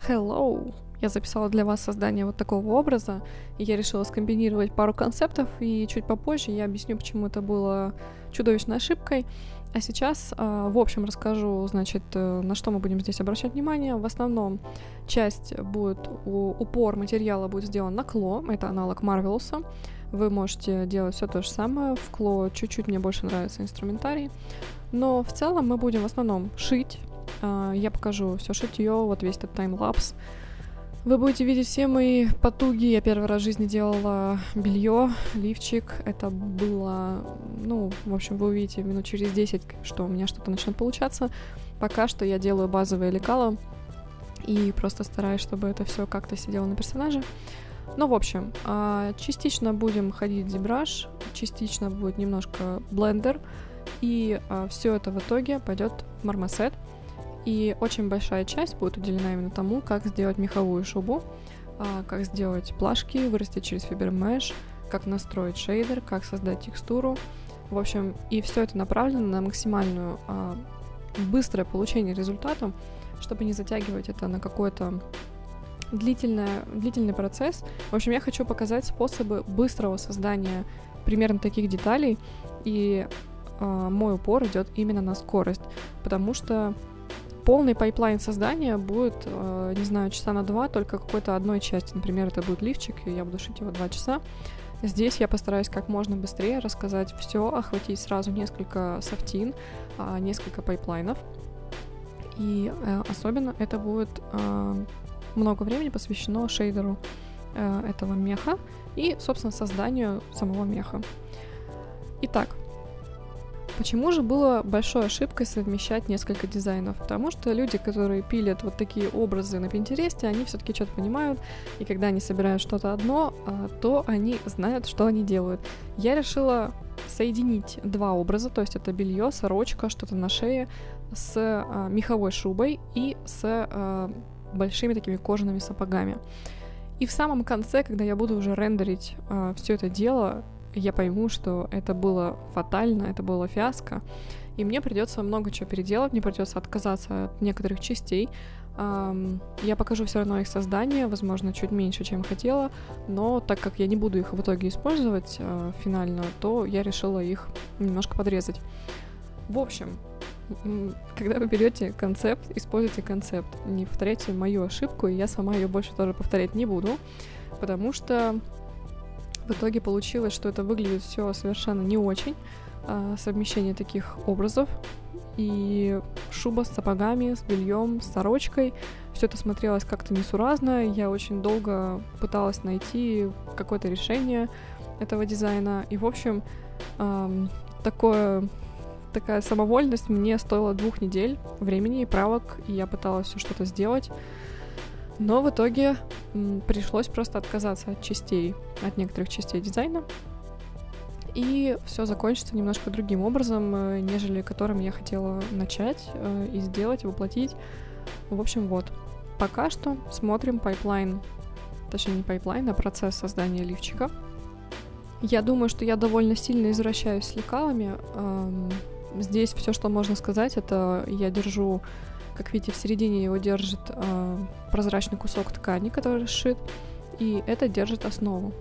Hello! Я записала для вас создание вот такого образа, и я решила скомбинировать пару концептов, и чуть попозже я объясню, почему это было чудовищной ошибкой. А сейчас, в общем, расскажу, значит, на что мы будем здесь обращать внимание. В основном часть будет, упор материала будет сделан на кло, это аналог Marvelous. Вы можете делать все то же самое, в кло чуть-чуть мне больше нравится инструментарий, но в целом мы будем в основном шить. Я покажу все шитье, вот весь этот таймлапс. Вы будете видеть все мои потуги. Я первый раз в жизни делала белье, лифчик. Это было, в общем, вы увидите минут через 10, что у меня что-то начнет получаться. Пока что я делаю базовые лекала и просто стараюсь, чтобы это все как-то сидело на персонаже. Ну, в общем, частично будем ходить ZBrush, частично будет немножко Blender, и все это в итоге пойдет в Marmoset. И очень большая часть будет уделена именно тому, как сделать меховую шубу, как сделать плашки, вырастить через фибермеш, как настроить шейдер, как создать текстуру. В общем, и все это направлено на максимальную быстрое получение результата, чтобы не затягивать это на какой-то длительный процесс. В общем, я хочу показать способы быстрого создания примерно таких деталей, и мой упор идет именно на скорость, потому что полный пайплайн создания будет, не знаю, часа на 2, только какой-то одной части. Например, это будет лифчик, и я буду шить его 2 часа. Здесь я постараюсь как можно быстрее рассказать все, охватить сразу несколько софтин, несколько пайплайнов. И особенно это будет много времени посвящено шейдеру этого меха и, собственно, созданию самого меха. Итак, почему же было большой ошибкой совмещать несколько дизайнов? Потому что люди, которые пилят вот такие образы на Пинтересте, они все-таки что-то понимают, и когда они собирают что-то одно, то они знают, что они делают. Я решила соединить два образа, то есть это белье, сорочка, что-то на шее, с меховой шубой и с большими такими кожаными сапогами. И в самом конце, когда я буду уже рендерить все это дело, я пойму, что это было фатально, это было фиаско, и мне придется много чего переделать, мне придется отказаться от некоторых частей. Я покажу все равно их создание, возможно, чуть меньше, чем хотела, но так как я не буду их в итоге использовать финально, то я решила их немножко подрезать. В общем, когда вы берете концепт, используйте концепт, не повторяйте мою ошибку, и я сама ее больше тоже повторять не буду, потому что в итоге получилось, что это выглядит все совершенно не очень. Совмещение таких образов. И шуба с сапогами, с бельем, с сорочкой. Все это смотрелось как-то несуразно. Я очень долго пыталась найти какое-то решение этого дизайна. И, в общем, такая самовольность мне стоила 2 недель времени и правок. И я пыталась все что-то сделать. Но в итоге пришлось просто отказаться от некоторых частей дизайна. И все закончится немножко другим образом, нежели которым я хотела начать и сделать, воплотить. В общем, вот. Пока что смотрим пайплайн, точнее не пайплайн, а процесс создания лифчика. Я думаю, что я довольно сильно извращаюсь с лекалами. Здесь все, что можно сказать, это я держу... Как видите, в середине его держит прозрачный кусок ткани, который сшит, и это держит основу.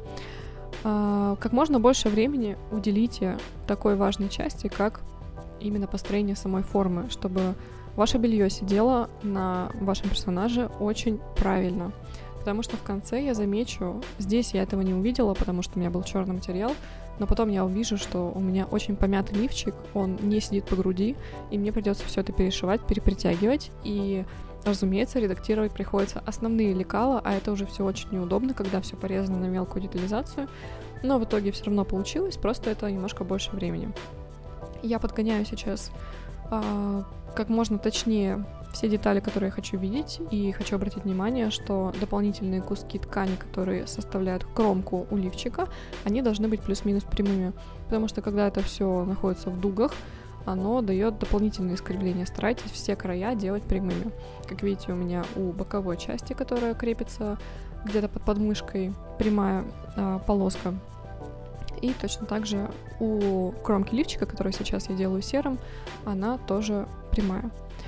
Как можно больше времени уделите такой важной части, как именно построение самой формы, чтобы ваше белье сидело на вашем персонаже очень правильно. Потому что в конце я замечу, здесь я этого не увидела, потому что у меня был черный материал, но потом я увижу, что у меня очень помятый лифчик, он не сидит по груди, и мне придется все это перешивать, перепритягивать, и, разумеется, редактировать приходится основные лекала, а это уже все очень неудобно, когда все порезано на мелкую детализацию, но в итоге все равно получилось, просто это немножко больше времени. Я подгоняю сейчас как можно точнее все детали, которые я хочу видеть, и хочу обратить внимание, что дополнительные куски ткани, которые составляют кромку у лифчика, они должны быть плюс-минус прямыми, потому что когда это все находится в дугах, оно дает дополнительное искривление. Старайтесь все края делать прямыми. Как видите, у меня у боковой части, которая крепится где-то под подмышкой, прямая полоска. И точно так же у кромки лифчика, которую сейчас я делаю серым, она тоже прямая.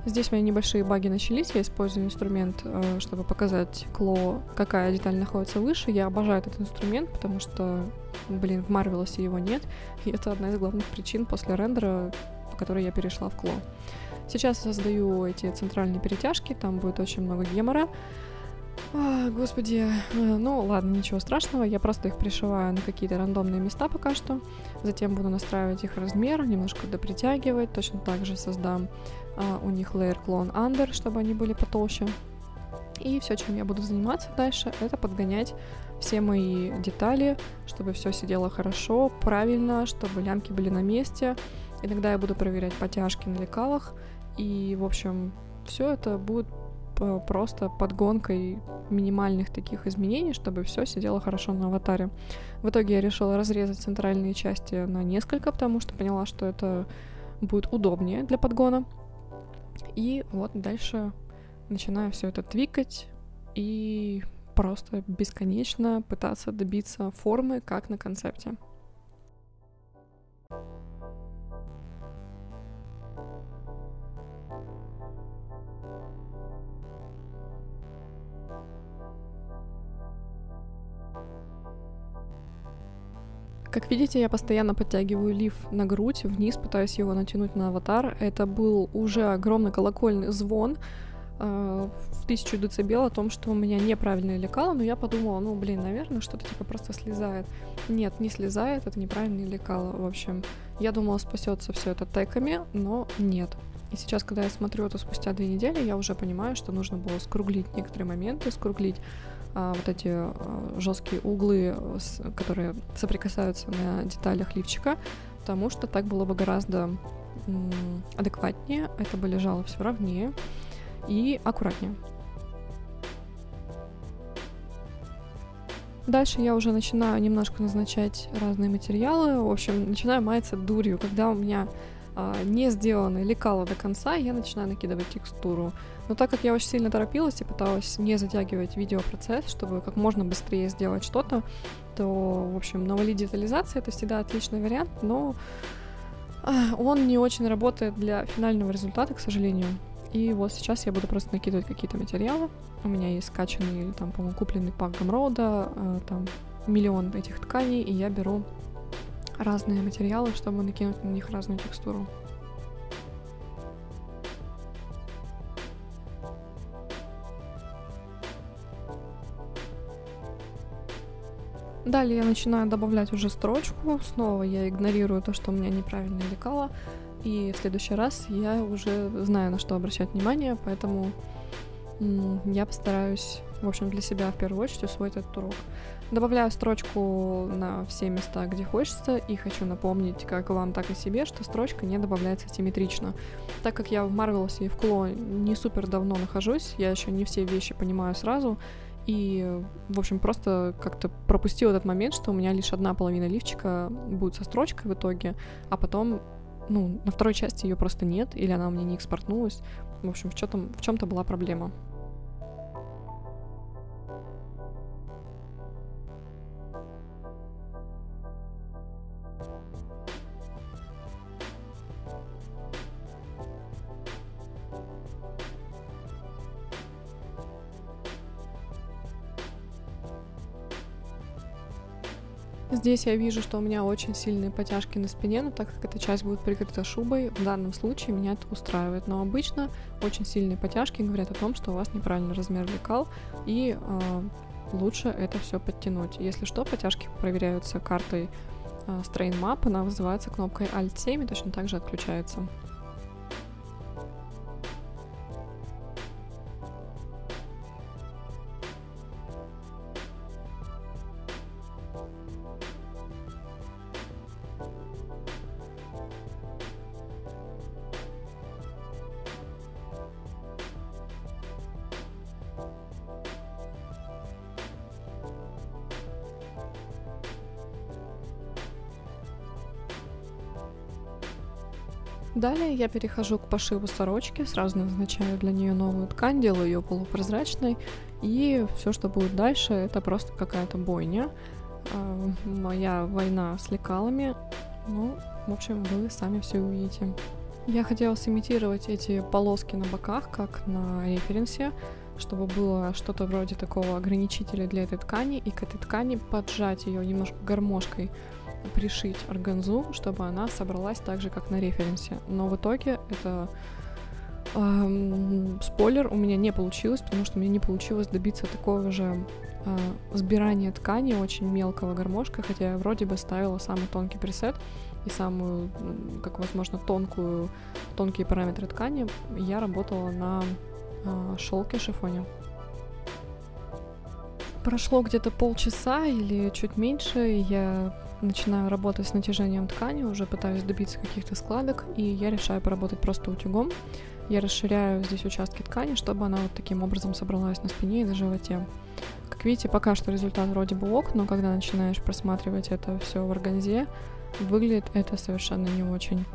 Здесь мои небольшие баги начались, я использую инструмент, чтобы показать Кло, какая деталь находится выше. Я обожаю этот инструмент, потому что, блин, в Марвелосе его нет, и это одна из главных причин после рендера, по которой я перешла в Кло. Сейчас я создаю эти центральные перетяжки, там будет очень много гемора. Господи, ну ладно, ничего страшного, я просто их пришиваю на какие-то рандомные места пока что, затем буду настраивать их размер, немножко допритягивать, точно так же создам у них layer clone under, чтобы они были потолще. И все, чем я буду заниматься дальше, это подгонять все мои детали, чтобы все сидело хорошо, правильно, чтобы лямки были на месте. Иногда я буду проверять потяжки на лекалах, и, в общем, все это будет просто подгонкой минимальных таких изменений, чтобы все сидело хорошо на аватаре. В итоге я решила разрезать центральные части на несколько, потому что поняла, что это будет удобнее для подгона. И вот дальше начинаю все это твикать и просто бесконечно пытаться добиться формы, как на концепте. Как видите, я постоянно подтягиваю лиф на грудь, вниз пытаюсь его натянуть на аватар. Это был уже огромный колокольный звон в 1000 дБ о том, что у меня неправильное лекало, но я подумала, ну, блин, наверное, что-то типа просто слезает. Нет, не слезает, это неправильное лекало. В общем, я думала, спасется все это теками, но нет. И сейчас, когда я смотрю это спустя 2 недели, я уже понимаю, что нужно было скруглить некоторые моменты, скруглить вот эти жесткие углы, которые соприкасаются на деталях лифчика, потому что так было бы гораздо адекватнее, это бы лежало все ровнее и аккуратнее. Дальше я уже начинаю немножко назначать разные материалы, в общем, начинаю маяться дурью, когда у меня не сделано лекало до конца, я начинаю накидывать текстуру. Но так как я очень сильно торопилась и пыталась не затягивать видеопроцесс, чтобы как можно быстрее сделать что-то, то, в общем, навалить детализации — это всегда отличный вариант, но он не очень работает для финального результата, к сожалению. И вот сейчас я буду просто накидывать какие-то материалы. У меня есть скачанный, там, по-моему, купленный пак Гамрода, там миллион этих тканей, и я беру разные материалы, чтобы накинуть на них разную текстуру. Далее я начинаю добавлять уже строчку. Снова я игнорирую то, что у меня неправильное лекало. И в следующий раз я уже знаю, на что обращать внимание, поэтому я постараюсь, в общем, для себя в первую очередь усвоить этот урок. Добавляю строчку на все места, где хочется, и хочу напомнить как вам, так и себе, что строчка не добавляется симметрично. Так как я в Marvelous и в Кло не супер давно нахожусь, я еще не все вещи понимаю сразу, и, в общем, просто как-то пропустила этот момент, что у меня лишь одна половина лифчика будет со строчкой в итоге, а потом, ну, на второй части ее просто нет, или она у меня не экспортнулась. В общем, в чем-то была проблема. Здесь я вижу, что у меня очень сильные потяжки на спине, но так как эта часть будет прикрыта шубой, в данном случае меня это устраивает. Но обычно очень сильные потяжки говорят о том, что у вас неправильный размер лекал, и лучше это все подтянуть. Если что, потяжки проверяются картой Strain Map, она вызывается кнопкой Alt-7 и точно так же отключается. Далее я перехожу к пошиву сорочки, сразу назначаю для нее новую ткань, делаю ее полупрозрачной, и все, что будет дальше, это просто какая-то бойня. Моя война с лекалами, ну, в общем, вы сами все увидите. Я хотела сымитировать эти полоски на боках, как на референсе, чтобы было что-то вроде такого ограничителя для этой ткани, и к этой ткани поджать ее немножко гармошкой, пришить органзу, чтобы она собралась так же, как на референсе. Но в итоге это спойлер, у меня не получилось, потому что мне не получилось добиться такого же сбирания ткани очень мелкого гармошкой, хотя я вроде бы ставила самый тонкий пресет и самую, как возможно, тонкие параметры ткани. Я работала на шелке, шифоне. Прошло где-то полчаса или чуть меньше, и я начинаю работать с натяжением ткани, уже пытаюсь добиться каких-то складок, и я решаю поработать просто утюгом. Я расширяю здесь участки ткани, чтобы она вот таким образом собралась на спине и на животе. Как видите, пока что результат вроде бы ок, но когда начинаешь просматривать это все в органзе, выглядит это совершенно не очень.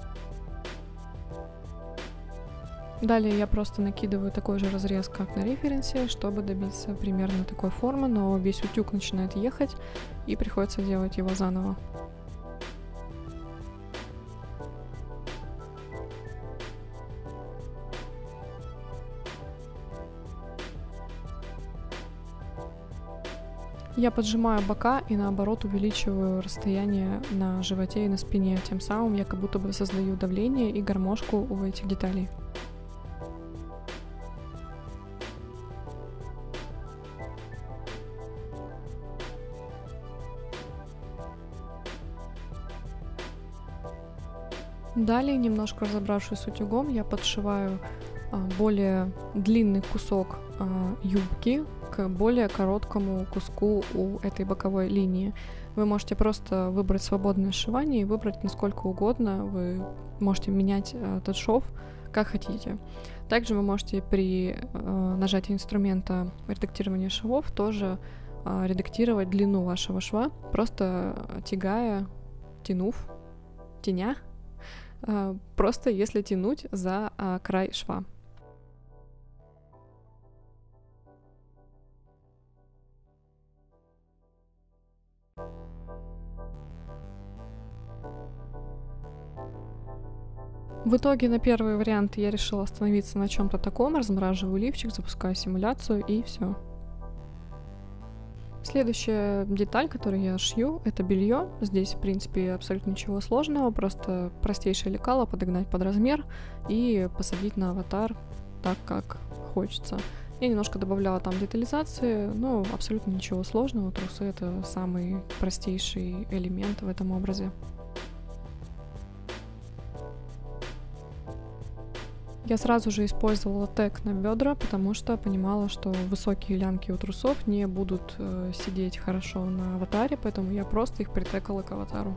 Далее я просто накидываю такой же разрез, как на референсе, чтобы добиться примерно такой формы, но весь утюг начинает ехать, и приходится делать его заново. Я поджимаю бока и наоборот увеличиваю расстояние на животе и на спине, тем самым я как будто бы создаю давление и гармошку у этих деталей. Далее, немножко разобравшись с утюгом, я подшиваю более длинный кусок юбки к более короткому куску у этой боковой линии. Вы можете просто выбрать свободное сшивание и выбрать насколько угодно. Вы можете менять этот шов как хотите. Также вы можете при нажатии инструмента редактирования швов тоже редактировать длину вашего шва, просто теня, просто если тянуть за край шва. В итоге на первый вариант я решила остановиться на чем-то таком, размораживаю лифчик, запускаю симуляцию и все. Следующая деталь, которую я шью, это белье. Здесь, в принципе, абсолютно ничего сложного, просто простейшее лекало подогнать под размер и посадить на аватар так, как хочется. Я немножко добавляла там детализации, но абсолютно ничего сложного. Трусы — это самый простейший элемент в этом образе. Я сразу же использовала тег на бедра, потому что понимала, что высокие лямки у трусов не будут сидеть хорошо на аватаре, поэтому я просто их притегала к аватару.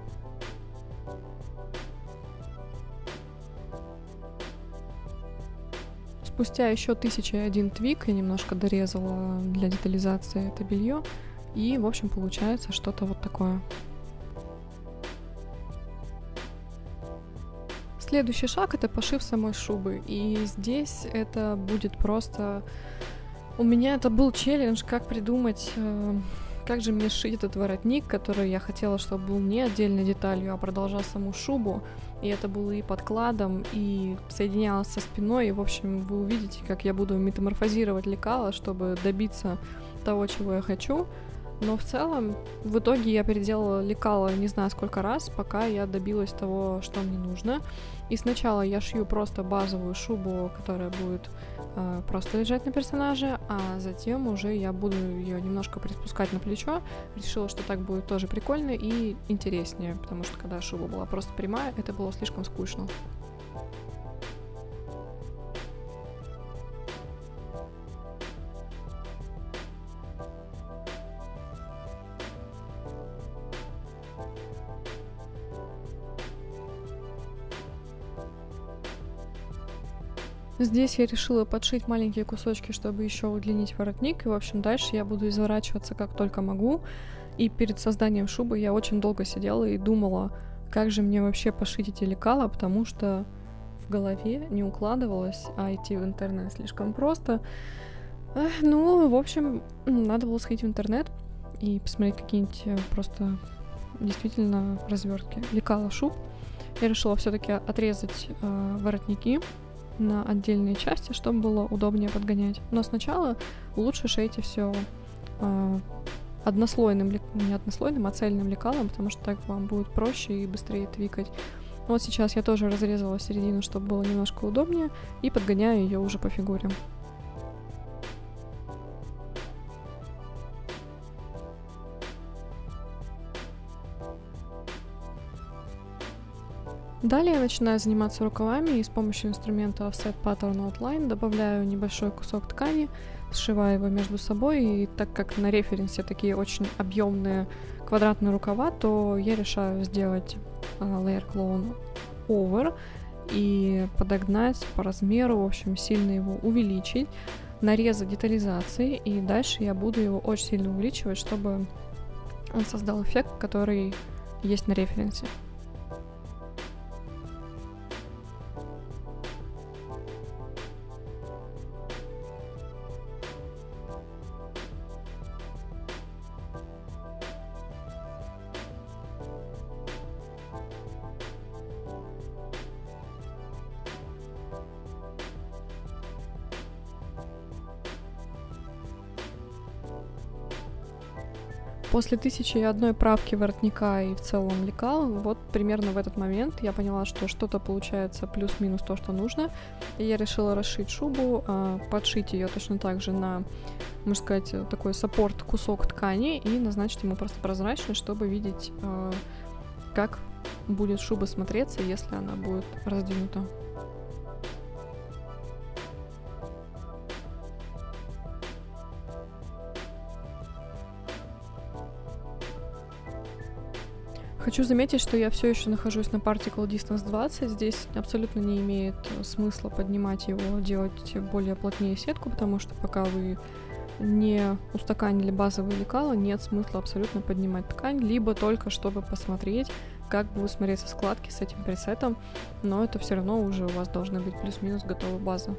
Спустя еще 1001 твик я немножко дорезала для детализации это белье, и в общем получается что-то вот такое. Следующий шаг — это пошив самой шубы, и здесь это будет просто... У меня это был челлендж, как придумать, как же мне сшить этот воротник, который я хотела, чтобы был не отдельной деталью, а продолжал саму шубу, и это было и подкладом, и соединялось со спиной, и в общем вы увидите, как я буду метаморфозировать лекало, чтобы добиться того, чего я хочу. Но в целом, в итоге я переделала лекало не знаю сколько раз, пока я добилась того, что мне нужно. И сначала я шью просто базовую шубу, которая будет просто лежать на персонаже, а затем уже я буду ее немножко приспускать на плечо. Решила, что так будет тоже прикольно и интереснее, потому что когда шуба была просто прямая, это было слишком скучно. Здесь я решила подшить маленькие кусочки, чтобы еще удлинить воротник. И, в общем, дальше я буду изворачиваться как только могу. И перед созданием шубы я очень долго сидела и думала, как же мне вообще пошить эти лекала, потому что в голове не укладывалось, а идти в интернет слишком просто. Ну, в общем, надо было сходить в интернет и посмотреть какие-нибудь просто действительно развертки. Лекала шуб. я решила все-таки отрезать воротники на отдельные части, чтобы было удобнее подгонять. Но сначала лучше шейте все однослойным, не однослойным, а цельным лекалом, потому что так вам будет проще и быстрее твикать. Вот сейчас я тоже разрезала середину, чтобы было немножко удобнее, и подгоняю ее уже по фигуре. Далее я начинаю заниматься рукавами и с помощью инструмента Offset Pattern Outline добавляю небольшой кусок ткани, сшиваю его между собой, и так как на референсе такие очень объемные квадратные рукава, то я решаю сделать Layer Clone Over и подогнать по размеру, в общем, сильно его увеличить, нарезать детализации, и дальше я буду его очень сильно увеличивать, чтобы он создал эффект, который есть на референсе. После 1001 правки воротника и в целом лекал, вот примерно в этот момент я поняла, что что-то получается плюс-минус то, что нужно. И я решила расшить шубу, подшить ее точно так же на, можно сказать, такой саппорт кусок ткани и назначить ему просто прозрачность, чтобы видеть, как будет шуба смотреться, если она будет раздвинута. Хочу заметить, что я все еще нахожусь на Particle Distance 20. Здесь абсолютно не имеет смысла поднимать его, делать более плотнее сетку, потому что пока вы не устаканили базовые лекала, нет смысла абсолютно поднимать ткань, либо только чтобы посмотреть, как будут смотреться складки с этим пресетом, но это все равно уже у вас должны быть плюс-минус готовая база.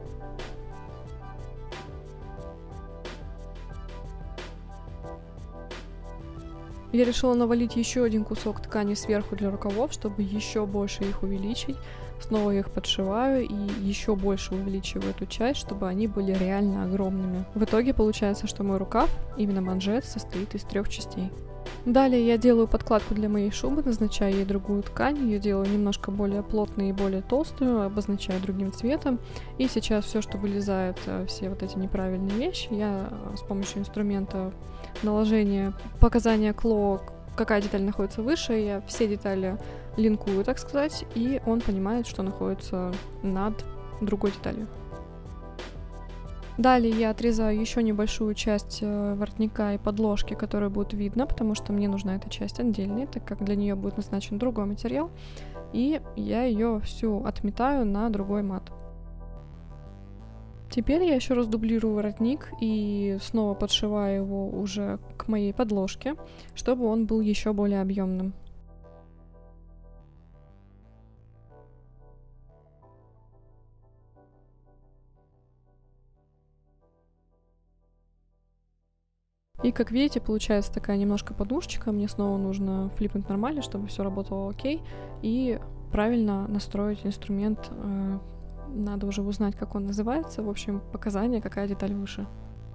Я решила навалить еще один кусок ткани сверху для рукавов, чтобы еще больше их увеличить. Снова их подшиваю и еще больше увеличиваю эту часть, чтобы они были реально огромными. В итоге получается, что мой рукав, именно манжет, состоит из 3 частей. Далее я делаю подкладку для моей шубы, назначаю ей другую ткань, ее делаю немножко более плотной и более толстую, обозначаю другим цветом. И сейчас все, что вылезает, все вот эти неправильные вещи, я с помощью инструмента наложения показания кло, какая деталь находится выше, я все детали линкую, так сказать, и он понимает, что находится над другой деталью. Далее я отрезаю еще небольшую часть воротника и подложки, которую будет видно, потому что мне нужна эта часть отдельной, так как для нее будет назначен другой материал, и я ее всю отметаю на другой мат. Теперь я еще раз дублирую воротник и снова подшиваю его уже к моей подложке, чтобы он был еще более объемным. И как видите, получается такая немножко подушечка. Мне снова нужно флипнуть нормально, чтобы все работало окей. И правильно настроить инструмент. Надо уже узнать, как он называется. В общем, показания, какая деталь выше.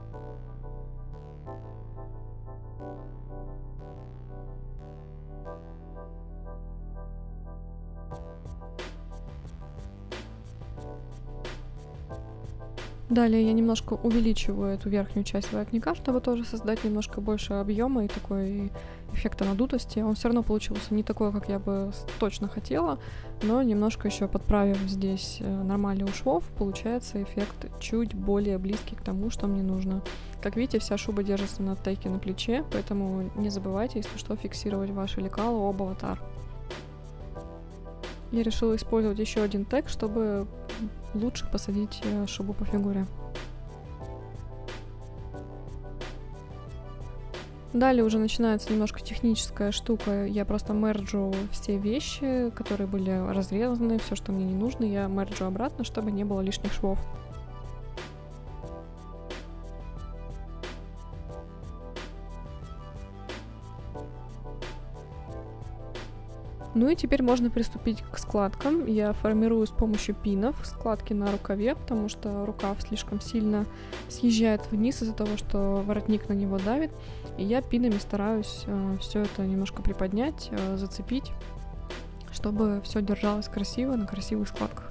Далее я немножко увеличиваю эту верхнюю часть воротника, чтобы тоже создать немножко больше объема и такой эффекта надутости. Он все равно получился не такой, как я бы точно хотела, но немножко еще подправив здесь нормально у швов, получается эффект чуть более близкий к тому, что мне нужно. Как видите, вся шуба держится на тейке на плече, поэтому не забывайте, если что, фиксировать ваши лекала об аватар. Я решила использовать еще один тег, чтобы лучше посадить шубу по фигуре. Далее уже начинается немножко техническая штука. Я просто мерджу все вещи, которые были разрезаны, все, что мне не нужно, я мерджу обратно, чтобы не было лишних швов. Ну и теперь можно приступить к складкам. Я формирую с помощью пинов складки на рукаве, потому что рукав слишком сильно съезжает вниз из-за того, что воротник на него давит. И я пинами стараюсь все это немножко приподнять, зацепить, чтобы все держалось красиво на красивых складках.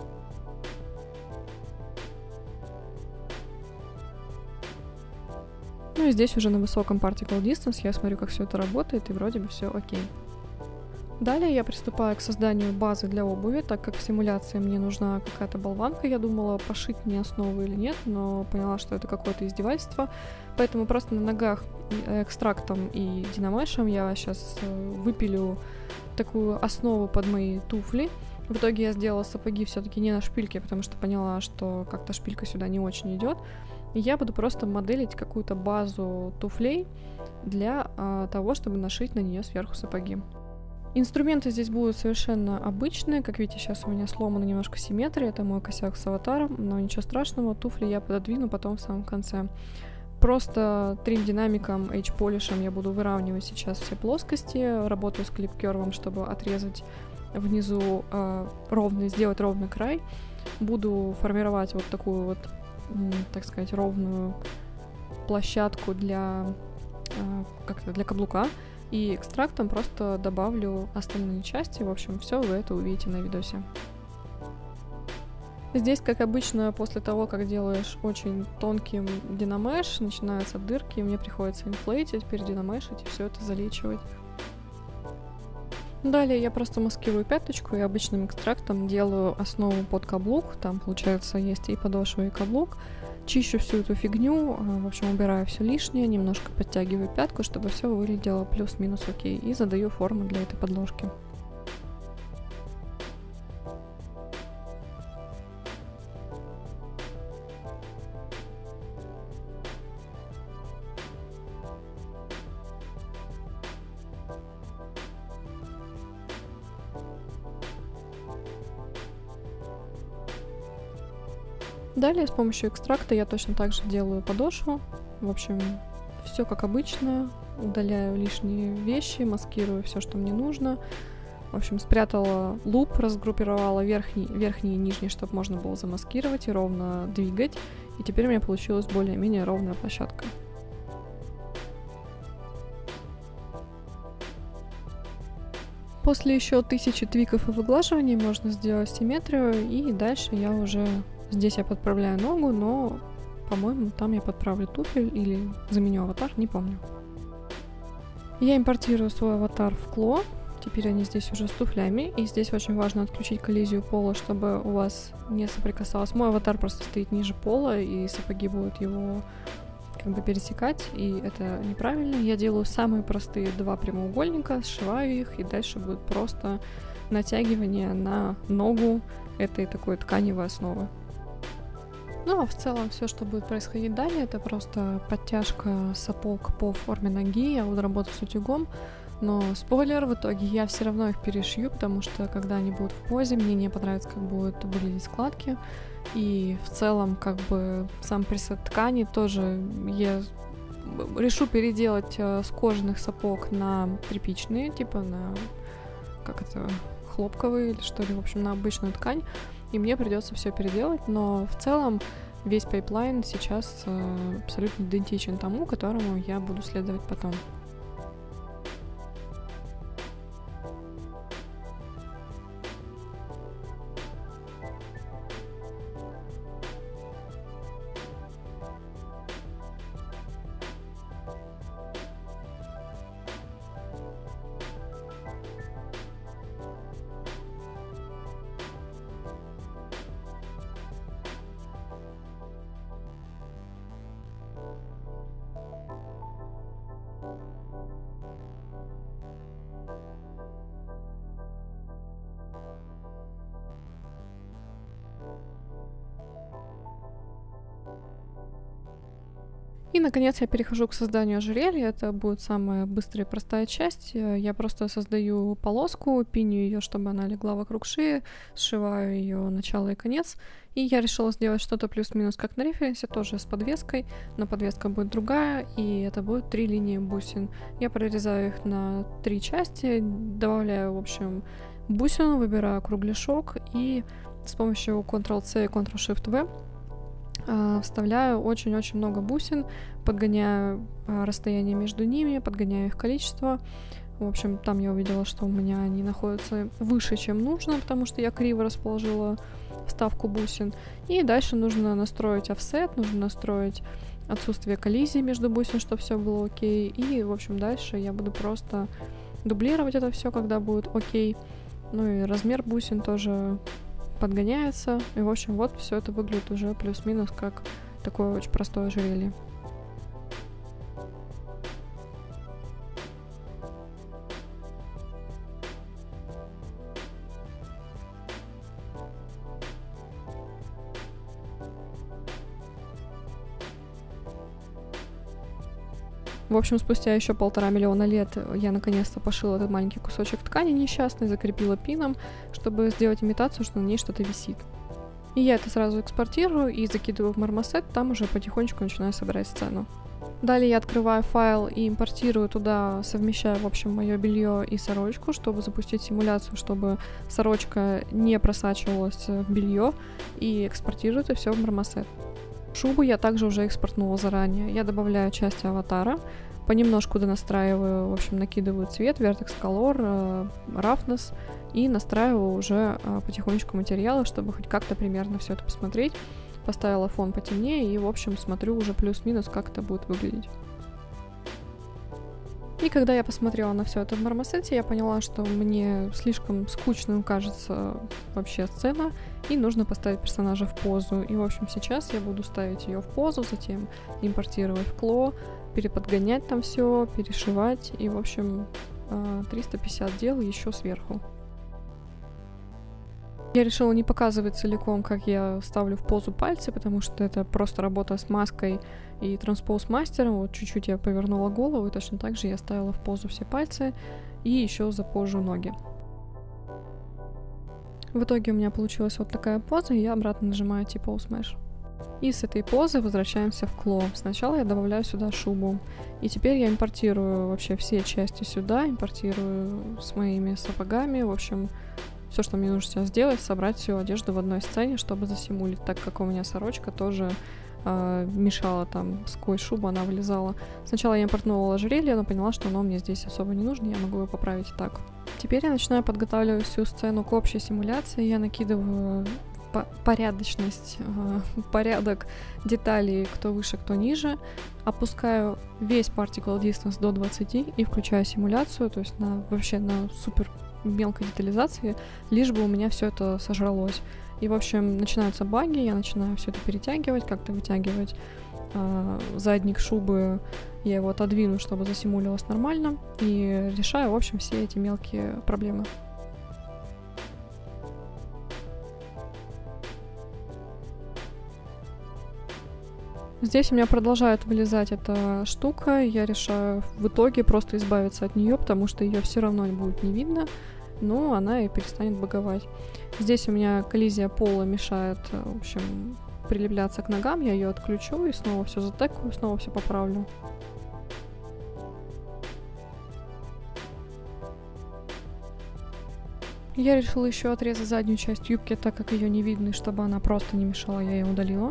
Ну и здесь уже на высоком particle distance я смотрю, как все это работает, и вроде бы все окей. Далее я приступаю к созданию базы для обуви, так как в симуляции мне нужна какая-то болванка. Я думала, пошить мне основу или нет, но поняла, что это какое-то издевательство. Поэтому просто на ногах экстрактом и динамешем я сейчас выпилю такую основу под мои туфли. В итоге я сделала сапоги все-таки не на шпильке, потому что поняла, что как-то шпилька сюда не очень идет. И я буду просто моделить какую-то базу туфлей для того, чтобы нашить на нее сверху сапоги. Инструменты здесь будут совершенно обычные. Как видите, сейчас у меня сломана немножко симметрия, это мой косяк с аватаром, но ничего страшного, туфли я пододвину потом в самом конце. Просто трим-динамиком, H-полишем я буду выравнивать сейчас все плоскости, работаю с клип-кервом, чтобы отрезать внизу ровный, сделать ровный край. Буду формировать вот такую вот, так сказать, ровную площадку для каблука. И экстрактом просто добавлю остальные части. В общем, все вы это увидите на видосе. Здесь, как обычно, после того, как делаешь очень тонким динамеш, начинаются дырки, и мне приходится инфлейтить, перединамешить и все это залечивать. Далее я просто маскирую пяточку и обычным экстрактом делаю основу под каблук. Там, получается, есть и подошва, и каблук. Чищу всю эту фигню, в общем, убираю все лишнее, немножко подтягиваю пятку, чтобы все выглядело плюс-минус окей, и задаю форму для этой подложки. Далее с помощью экстракта я точно так же делаю подошву. В общем, все как обычно. Удаляю лишние вещи, маскирую все, что мне нужно. В общем, спрятала луп, разгруппировала верхний и нижний, чтобы можно было замаскировать и ровно двигать. И теперь у меня получилась более-менее ровная площадка. После еще 1000 твиков и выглаживаний можно сделать симметрию, и дальше я уже... Здесь я подправляю ногу, но, по-моему, там я подправлю туфель или заменю аватар, не помню. Я импортирую свой аватар в Кло. Теперь они здесь уже с туфлями. И здесь очень важно отключить коллизию пола, чтобы у вас не соприкасалось. Мой аватар просто стоит ниже пола, и сапоги будут его как бы пересекать, и это неправильно. Я делаю самые простые 2 прямоугольника, сшиваю их, и дальше будет просто натягивание на ногу этой такой тканевой основы. Ну а в целом все, что будет происходить далее, это просто подтяжка сапог по форме ноги. Я буду работать с утюгом, но спойлер, в итоге я все равно их перешью, потому что когда они будут в позе, мне не понравится, как будут выглядеть складки. И в целом, как бы, сам пресет ткани тоже я решу переделать с кожаных сапог на тряпичные, типа на, как это, хлопковые или что ли, в общем, на обычную ткань. И мне придется все переделать, но в целом весь пайплайн сейчас абсолютно идентичен тому, которому я буду следовать потом. И, наконец, я перехожу к созданию ожерелья. Это будет самая быстрая и простая часть. Я просто создаю полоску, пиню ее, чтобы она легла вокруг шеи, сшиваю ее начало и конец. И я решила сделать что-то плюс-минус как на референсе, тоже с подвеской, но подвеска будет другая, и это будет 3 линии бусин. Я прорезаю их на 3 части, добавляю, в общем, бусину, выбираю кругляшок и с помощью Ctrl-C и Ctrl-Shift-V вставляю очень-очень много бусин, подгоняю расстояние между ними, подгоняю их количество. В общем, там я увидела, что у меня они находятся выше, чем нужно, потому что я криво расположила вставку бусин. И дальше нужно настроить офсет, нужно настроить отсутствие коллизии между бусин, чтобы все было окей. И, в общем, дальше я буду просто дублировать это все, когда будет окей. Ну и размер бусин тоже подгоняется. И, в общем, вот все это выглядит уже плюс-минус как такое очень простое ожерелье. В общем, спустя еще 1,5 миллиона лет я наконец-то пошила этот маленький кусочек ткани несчастный, закрепила пином, чтобы сделать имитацию, что на ней что-то висит. И я это сразу экспортирую и закидываю в Marmoset, там уже потихонечку начинаю собирать сцену. Далее я открываю файл и импортирую туда, совмещаю, в общем, мое белье и сорочку, чтобы запустить симуляцию, чтобы сорочка не просачивалась в белье, и экспортирую это все в Marmoset. Шубу я также уже экспортнула заранее. Я добавляю части аватара, понемножку донастраиваю, в общем, накидываю цвет, Vertex Color, Roughness, и настраиваю уже потихонечку материалы, чтобы хоть как-то примерно все это посмотреть. Поставила фон потемнее и, в общем, смотрю уже плюс-минус, как это будет выглядеть. И когда я посмотрела на все это в Marmoset, я поняла, что мне слишком скучным кажется вообще сцена, и нужно поставить персонажа в позу. И, в общем, сейчас я буду ставить ее в позу, затем импортировать в Claw, переподгонять там все, перешивать, и, в общем, 350 дел еще сверху. Я решила не показывать целиком, как я ставлю в позу пальцы, потому что это просто работа с маской и Transpose мастером. Вот чуть-чуть я повернула голову, и точно так же я ставила в позу все пальцы и еще запозжу ноги. В итоге у меня получилась вот такая поза, и я обратно нажимаю T-Pose Mesh. И с этой позы возвращаемся в Claw. Сначала я добавляю сюда шубу. И теперь я импортирую вообще все части сюда, импортирую с моими сапогами, в общем... Все, что мне нужно сейчас сделать, собрать всю одежду в одной сцене, чтобы засимулить, так как у меня сорочка тоже мешала там сквозь шубу, она вылезала. Сначала я импортнула ожерелье, но поняла, что оно мне здесь особо не нужно, я могу его поправить и так. Теперь я начинаю подготавливать всю сцену к общей симуляции, я накидываю порядочность, порядок деталей, кто выше, кто ниже, опускаю весь particle distance до 20 и включаю симуляцию, то есть вообще на супер мелкой детализации, лишь бы у меня все это сожралось. И, в общем, начинаются баги, я начинаю все это перетягивать, как-то вытягивать задник шубы, я его отодвину, чтобы засимулировалось нормально, и решаю, в общем, все эти мелкие проблемы. Здесь у меня продолжает вылезать эта штука, я решаю в итоге просто избавиться от нее, потому что ее все равно будет не видно, но она и перестанет баговать. Здесь у меня коллизия пола мешает, в общем, прилепляться к ногам, я ее отключу и снова все затекаю, снова все поправлю. Я решила еще отрезать заднюю часть юбки, так как ее не видно, и чтобы она просто не мешала, я ее удалила.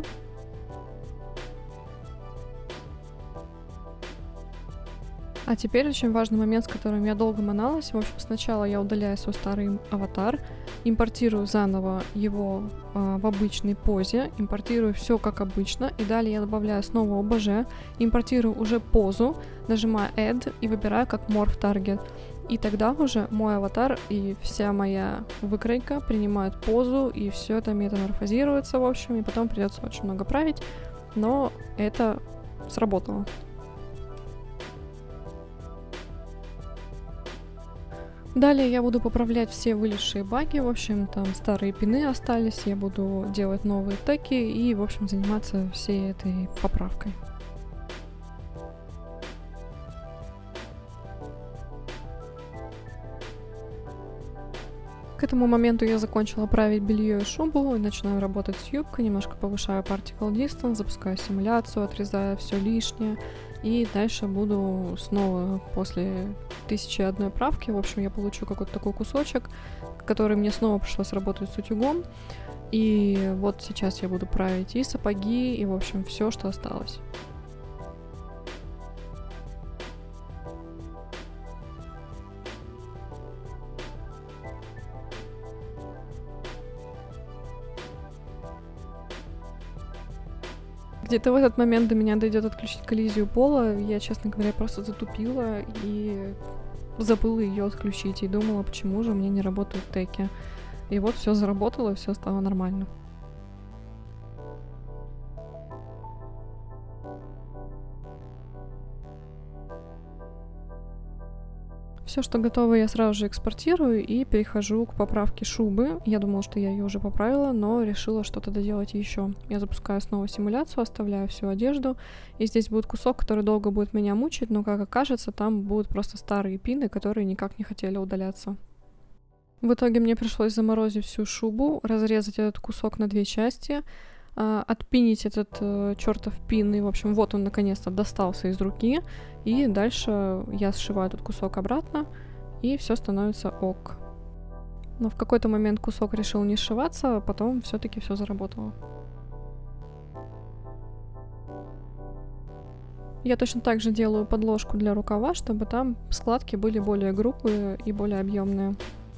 А теперь очень важный момент, с которым я долго маналась. В общем, сначала я удаляю свой старый аватар, импортирую заново его в обычной позе, импортирую все как обычно, и далее я добавляю снова ОБЖ, импортирую уже позу, нажимаю Add и выбираю как Morph Target. И тогда уже мой аватар и вся моя выкройка принимают позу, и все это метаморфозируется, в общем, и потом придется очень много править, но это сработало. Далее я буду поправлять все вылезшие баги, в общем, там старые пины остались, я буду делать новые теки и, в общем, заниматься всей этой поправкой. К этому моменту я закончила править белье и шубу и начинаю работать с юбкой, немножко повышаю particle distance, запускаю симуляцию, отрезаю все лишнее. И дальше буду снова после 1001 правки, в общем, я получу какой-то такой кусочек, который мне снова пришлось работать с утюгом. И вот сейчас я буду править и сапоги, и, в общем, все, что осталось. Где-то в этот момент до меня дойдет отключить коллизию пола. Я, честно говоря, просто затупила и забыла ее отключить. И думала, почему же у меня не работают теки. И вот все заработало, все стало нормально. Все, что готово, я сразу же экспортирую и перехожу к поправке шубы. Я думала, что я ее уже поправила, но решила что-то доделать еще. Я запускаю снова симуляцию, оставляю всю одежду, и здесь будет кусок, который долго будет меня мучить, но, как окажется, там будут просто старые пины, которые никак не хотели удаляться. В итоге мне пришлось заморозить всю шубу, разрезать этот кусок на 2 части, отпинить этот чертов пин, и, в общем, вот он наконец-то достался из руки, и дальше я сшиваю этот кусок обратно, и все становится ок. Но в какой-то момент кусок решил не сшиваться, а потом все-таки все заработало. Я точно так же делаю подложку для рукава, чтобы там складки были более грубые и более объемные.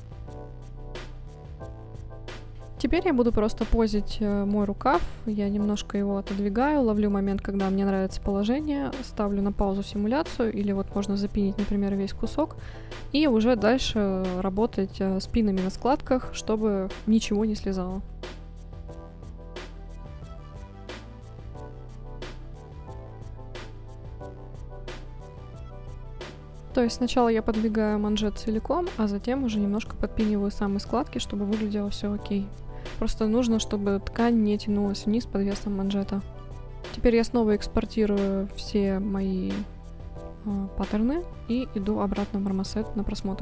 Теперь я буду просто позить мой рукав, я немножко его отодвигаю, ловлю момент, когда мне нравится положение, ставлю на паузу симуляцию, или вот можно запинить, например, весь кусок, и уже дальше работать с пинами на складках, чтобы ничего не слезало. То есть сначала я подвигаю манжет целиком, а затем уже немножко подпиниваю самые складки, чтобы выглядело все окей. Просто нужно, чтобы ткань не тянулась вниз под весом манжета. Теперь я снова экспортирую все мои паттерны и иду обратно в Marmoset на просмотр.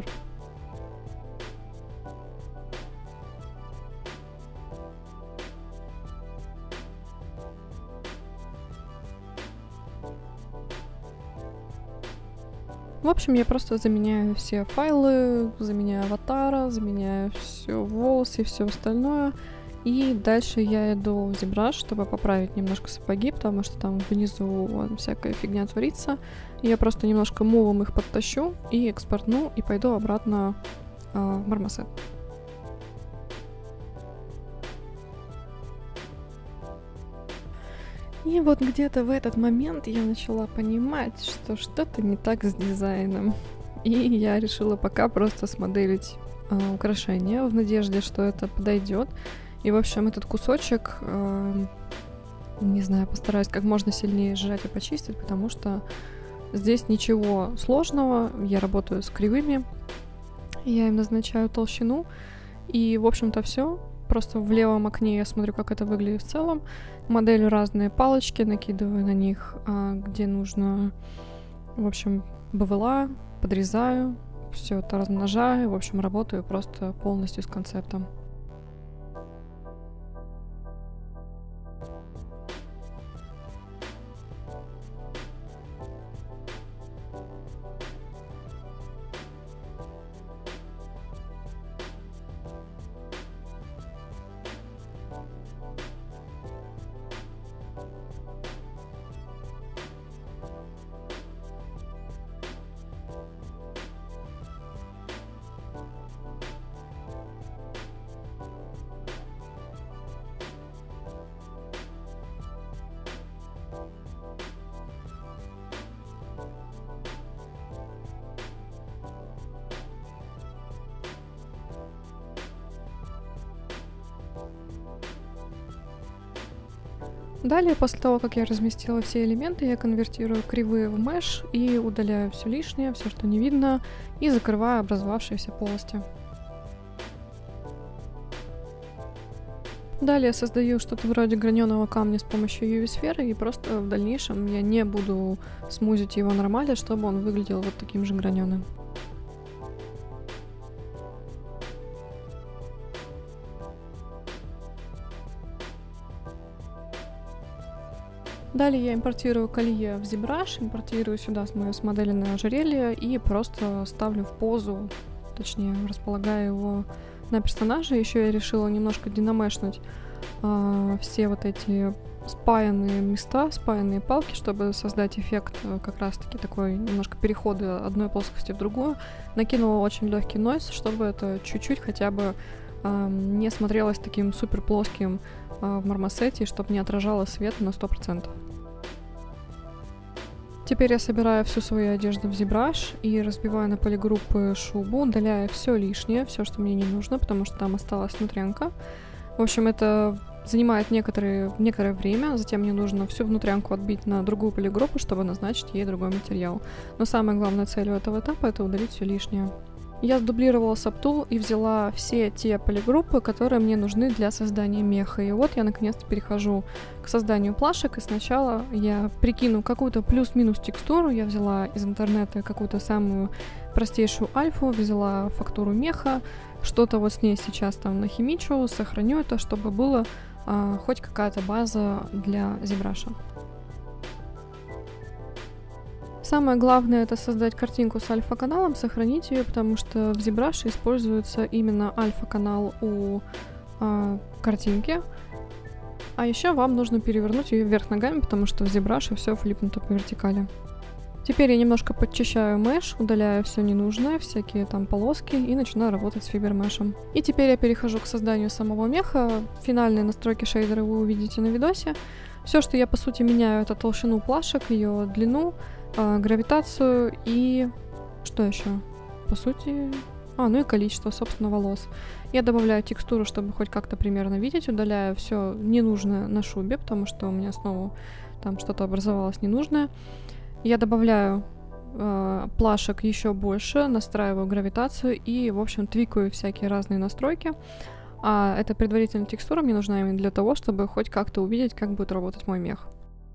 В общем, я просто заменяю все файлы, заменяю аватара, заменяю все волосы и все остальное. И дальше я иду в ZBrush, чтобы поправить немножко сапоги, потому что там внизу всякая фигня творится. Я просто немножко мувом их подтащу и экспортну, и пойду обратно в Marmoset. И вот где-то в этот момент я начала понимать, что что-то не так с дизайном. И я решила пока просто смоделить украшение в надежде, что это подойдет. И, в общем, этот кусочек, не знаю, постараюсь как можно сильнее сжать и почистить, потому что здесь ничего сложного. Я работаю с кривыми, я им назначаю толщину. И, в общем-то, все. Просто в левом окне я смотрю, как это выглядит в целом. Моделю разные палочки, накидываю на них, где нужно, в общем, БВЛА, подрезаю, все это размножаю, в общем, работаю просто полностью с концептом. Далее, после того, как я разместила все элементы, я конвертирую кривые в меш и удаляю все лишнее, все, что не видно, и закрываю образовавшиеся полости. Далее создаю что-то вроде граненого камня с помощью UV-сферы, и просто в дальнейшем я не буду смузить его нормально, чтобы он выглядел вот таким же граненым. Далее я импортирую колье в ZBrush, импортирую сюда мое смоделенное ожерелье и просто ставлю в позу, точнее располагаю его на персонаже. Еще я решила немножко динамешнуть все вот эти спаянные места, спаянные палки, чтобы создать эффект как раз-таки такой немножко перехода одной плоскости в другую. Накинула очень легкий нойз, чтобы это чуть-чуть хотя бы не смотрелось таким супер плоским в мармосете, чтобы не отражало свет на 100%. Теперь я собираю всю свою одежду в ZBrush и разбиваю на полигруппы шубу, удаляя все лишнее, все, что мне не нужно, потому что там осталась внутрянка. В общем, это занимает некоторое время, затем мне нужно всю внутрянку отбить на другую полигруппу, чтобы назначить ей другой материал. Но самая главная цель у этого этапа — это удалить все лишнее. Я сдублировала Subtool и взяла все те полигруппы, которые мне нужны для создания меха. И вот я наконец-то перехожу к созданию плашек, и сначала я прикину какую-то плюс-минус текстуру. Я взяла из интернета какую-то самую простейшую альфу, взяла фактуру меха, что-то вот с ней сейчас там нахимичу, сохраню это, чтобы было хоть какая-то база для ZBrush. Самое главное — это создать картинку с альфа-каналом, сохранить ее, потому что в ZBrush используется именно альфа-канал у картинки. А еще вам нужно перевернуть ее вверх ногами, потому что в ZBrush все флипнуто по вертикали. Теперь я немножко подчищаю меш, удаляю все ненужное, всякие там полоски, и начинаю работать с фибермешем. И теперь я перехожу к созданию самого меха. Финальные настройки шейдера вы увидите на видосе. Все, что я по сути меняю, это толщину плашек, ее длину, гравитацию и что еще? По сути... ну и количество, собственно, волос. Я добавляю текстуру, чтобы хоть как-то примерно видеть, удаляю все ненужное на шубе, потому что у меня снова там что-то образовалось ненужное. Я добавляю плашек еще больше, настраиваю гравитацию и, в общем, твикаю всякие разные настройки. А эта предварительная текстура мне нужна именно для того, чтобы хоть как-то увидеть, как будет работать мой мех.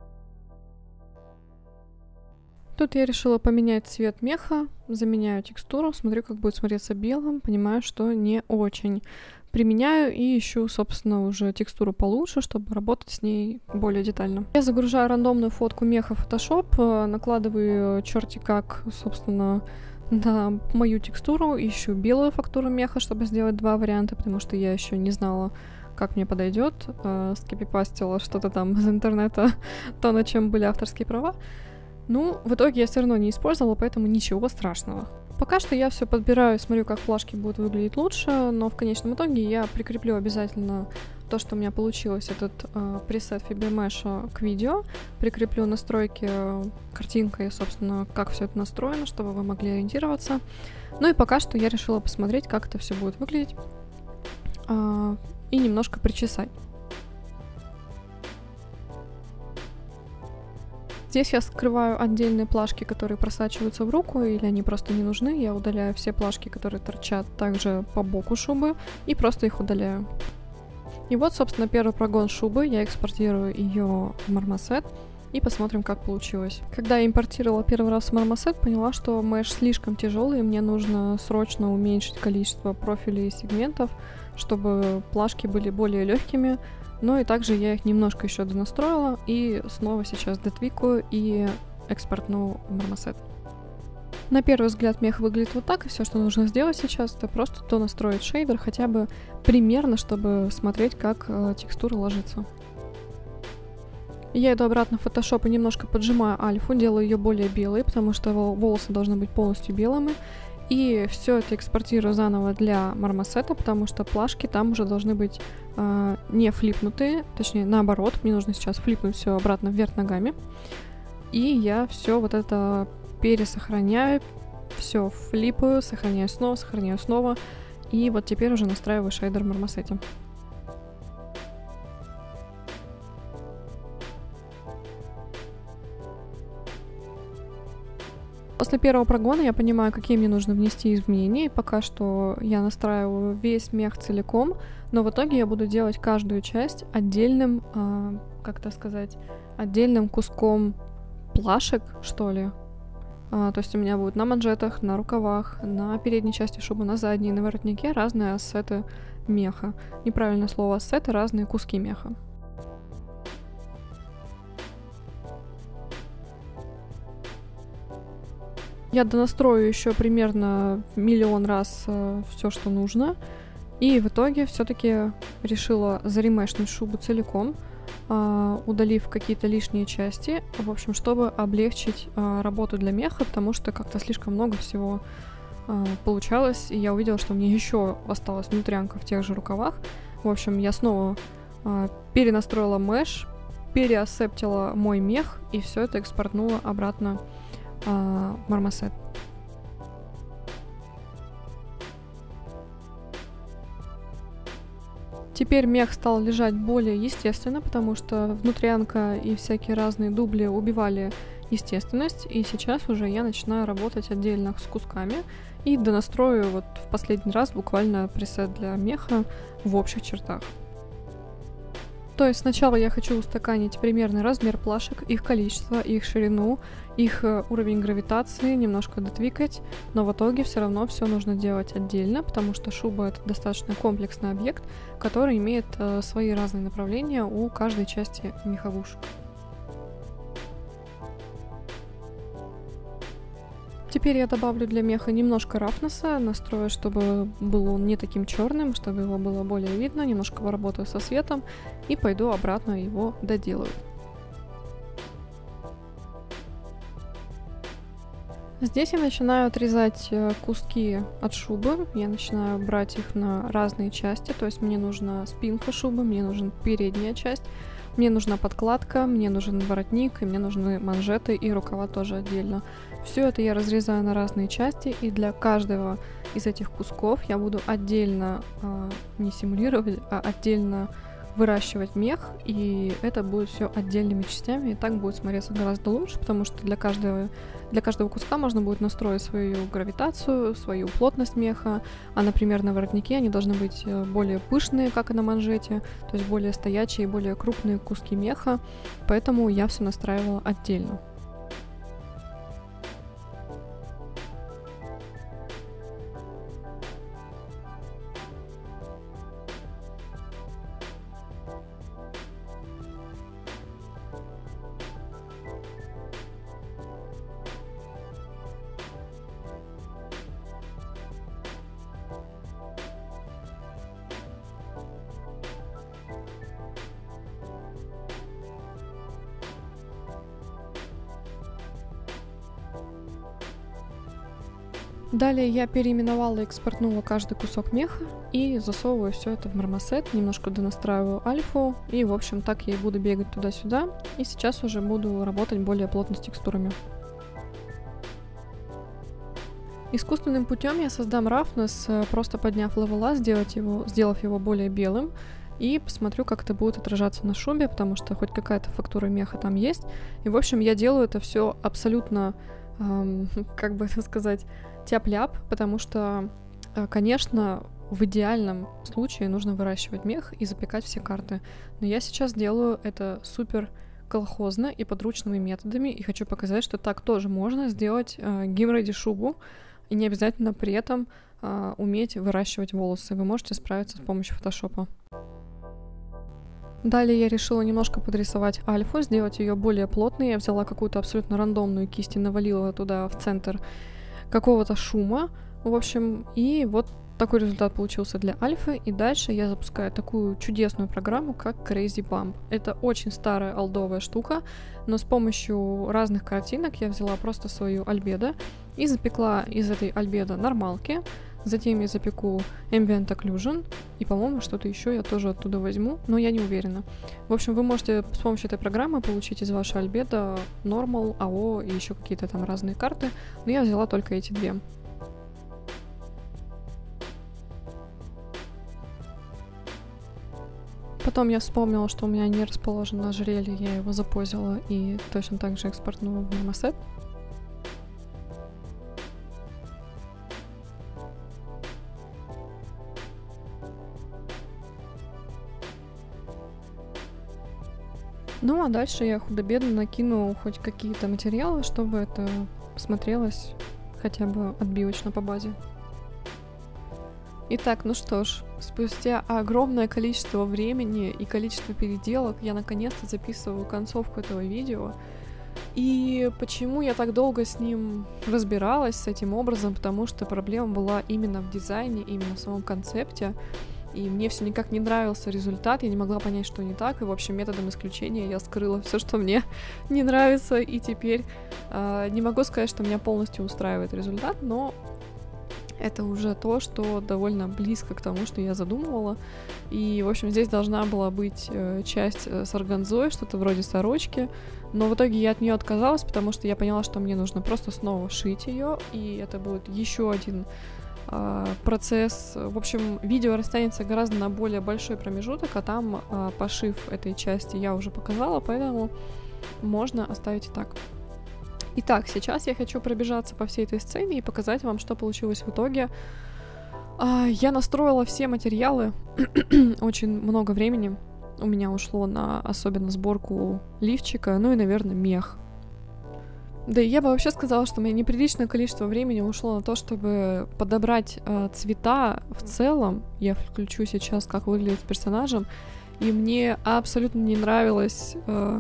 Тут я решила поменять цвет меха, заменяю текстуру, смотрю, как будет смотреться белым, понимаю, что не очень. Применяю и ищу, собственно, уже текстуру получше, чтобы работать с ней более детально. Я загружаю рандомную фотку меха в Photoshop, накладываю черти как, собственно, на мою текстуру, ищу белую фактуру меха, чтобы сделать два варианта, потому что я еще не знала, как мне подойдет. Скопипастила что-то там из интернета, то, на чем были авторские права. Ну, в итоге я все равно не использовала, поэтому ничего страшного. Пока что я все подбираю, смотрю, как плашки будут выглядеть лучше, но в конечном итоге я прикреплю обязательно то, что у меня получилось, этот пресет фибермеша к видео, прикреплю настройки картинкой, собственно, как все это настроено, чтобы вы могли ориентироваться. Ну и пока что я решила посмотреть, как это все будет выглядеть и немножко причесать. Здесь я скрываю отдельные плашки, которые просачиваются в руку, или они просто не нужны. Я удаляю все плашки, которые торчат также по боку шубы, и просто их удаляю. И вот, собственно, первый прогон шубы. Я экспортирую ее в Marmoset, и посмотрим, как получилось. Когда я импортировала первый раз в Marmoset, поняла, что меш слишком тяжелый, и мне нужно срочно уменьшить количество профилей и сегментов, чтобы плашки были более легкими. Ну и также я их немножко еще донастроила и снова сейчас дотвикаю и экспортну в Marmoset. На первый взгляд мех выглядит вот так, и все, что нужно сделать сейчас, это просто донастроить шейдер хотя бы примерно, чтобы смотреть, как текстура ложится. Я иду обратно в Photoshop и немножко поджимаю альфу, делаю ее более белой, потому что волосы должны быть полностью белыми. И все это экспортирую заново для Marmoset, потому что плашки там уже должны быть не флипнутые, точнее наоборот, мне нужно сейчас флипнуть все обратно вверх ногами. И я все вот это пересохраняю, все флипаю, сохраняю снова, и вот теперь уже настраиваю шейдер в Marmoset. После первого прогона я понимаю, какие мне нужно внести изменения, и пока что я настраиваю весь мех целиком, но в итоге я буду делать каждую часть отдельным, отдельным куском плашек, что ли. То есть у меня будут на манжетах, на рукавах, на передней части шубы, на задней, на воротнике разные ассеты меха. Неправильное слово ассеты, разные куски меха. Я донастрою еще примерно миллион раз все, что нужно. И в итоге все-таки решила заремешнуть шубу целиком, удалив какие-то лишние части, в общем, чтобы облегчить работу для меха, потому что как-то слишком много всего получалось, и я увидела, что мне еще осталась внутрянка в тех же рукавах. В общем, я снова перенастроила меш, переассептила мой мех, и все это экспортнула обратно в Marmoset. Теперь мех стал лежать более естественно, потому что внутрянка и всякие разные дубли убивали естественность, и сейчас уже я начинаю работать отдельно с кусками и донастрою вот в последний раз буквально пресет для меха в общих чертах. То есть сначала я хочу устаканить примерный размер плашек, их количество, их ширину, их уровень гравитации, немножко дотвикать, но в итоге все равно все нужно делать отдельно, потому что шуба — это достаточно комплексный объект, который имеет свои разные направления у каждой части меховушек. Теперь я добавлю для меха немножко рафнеса, настрою, чтобы был он не таким черным, чтобы его было более видно, немножко поработаю со светом и пойду обратно его доделаю. Здесь я начинаю отрезать куски от шубы, я начинаю брать их на разные части, то есть мне нужна спинка шубы, мне нужна передняя часть, мне нужна подкладка, мне нужен воротник, и мне нужны манжеты и рукава тоже отдельно. Все это я разрезаю на разные части, и для каждого из этих кусков я буду отдельно не симулировать, а отдельно выращивать мех, и это будет все отдельными частями, и так будет смотреться гораздо лучше, потому что для каждого куска можно будет настроить свою гравитацию, свою плотность меха, а, например, на воротнике они должны быть более пышные, как и на манжете, то есть более стоячие, более крупные куски меха, поэтому я все настраивала отдельно. Далее я переименовала и экспортнула каждый кусок меха и засовываю все это в Marmoset, немножко донастраиваю альфу, и в общем так я и буду бегать туда-сюда, и сейчас уже буду работать более плотно с текстурами. Искусственным путем я создам roughness, просто подняв левела, сделав его более белым, и посмотрю, как это будет отражаться на шубе, потому что хоть какая-то фактура меха там есть. И в общем я делаю это все абсолютно, как бы это сказать, тяп-ляп, потому что, конечно, в идеальном случае нужно выращивать мех и запекать все карты. Но я сейчас делаю это супер колхозно и подручными методами, и хочу показать, что так тоже можно сделать гейм-реди шубу, и не обязательно при этом уметь выращивать волосы. Вы можете справиться с помощью фотошопа. Далее я решила немножко подрисовать альфу, сделать ее более плотной. Я взяла какую-то абсолютно рандомную кисть и навалила туда в центр какого-то шума, в общем, и вот такой результат получился для альфы, и дальше я запускаю такую чудесную программу, как Crazy Bump. Это очень старая олдовая штука, но с помощью разных картинок я взяла просто свою альбедо и запекла из этой альбедо нормалки, затем я запеку Ambient Occlusion, и, по-моему, что-то еще я тоже оттуда возьму, но я не уверена. В общем, вы можете с помощью этой программы получить из вашей альбедо Normal, AO и еще какие-то там разные карты, но я взяла только эти две. Потом я вспомнила, что у меня не расположено ожерелье, я его запозила и точно так же экспортнула в Marmoset. Ну а дальше я худо-бедно накину хоть какие-то материалы, чтобы это смотрелось хотя бы отбивочно по базе. Итак, ну что ж, спустя огромное количество времени и количество переделок я наконец-то записываю концовку этого видео. И почему я так долго с ним разбиралась, с этим образом? Потому что проблема была именно в дизайне, именно в самом концепте. И мне все никак не нравился результат, я не могла понять, что не так, и, в общем, методом исключения я скрыла все, что мне не нравится, и теперь не могу сказать, что меня полностью устраивает результат, но это уже то, что довольно близко к тому, что я задумывала. И, в общем, здесь должна была быть часть с органзой, что-то вроде сорочки, но в итоге я от нее отказалась, потому что я поняла, что мне нужно просто снова шить ее, и это будет еще один процесс. В общем, видео растянется гораздо на более большой промежуток, а там пошив этой части я уже показала, поэтому можно оставить и так. Итак, сейчас я хочу пробежаться по всей этой сцене и показать вам, что получилось в итоге. Я настроила все материалы, очень много времени у меня ушло на особенно сборку лифчика, ну и, наверное, мех. Да и я бы вообще сказала, что у меня неприличное количество времени ушло на то, чтобы подобрать цвета в целом. Я включу сейчас, как выглядит с персонажем, и мне абсолютно не нравилось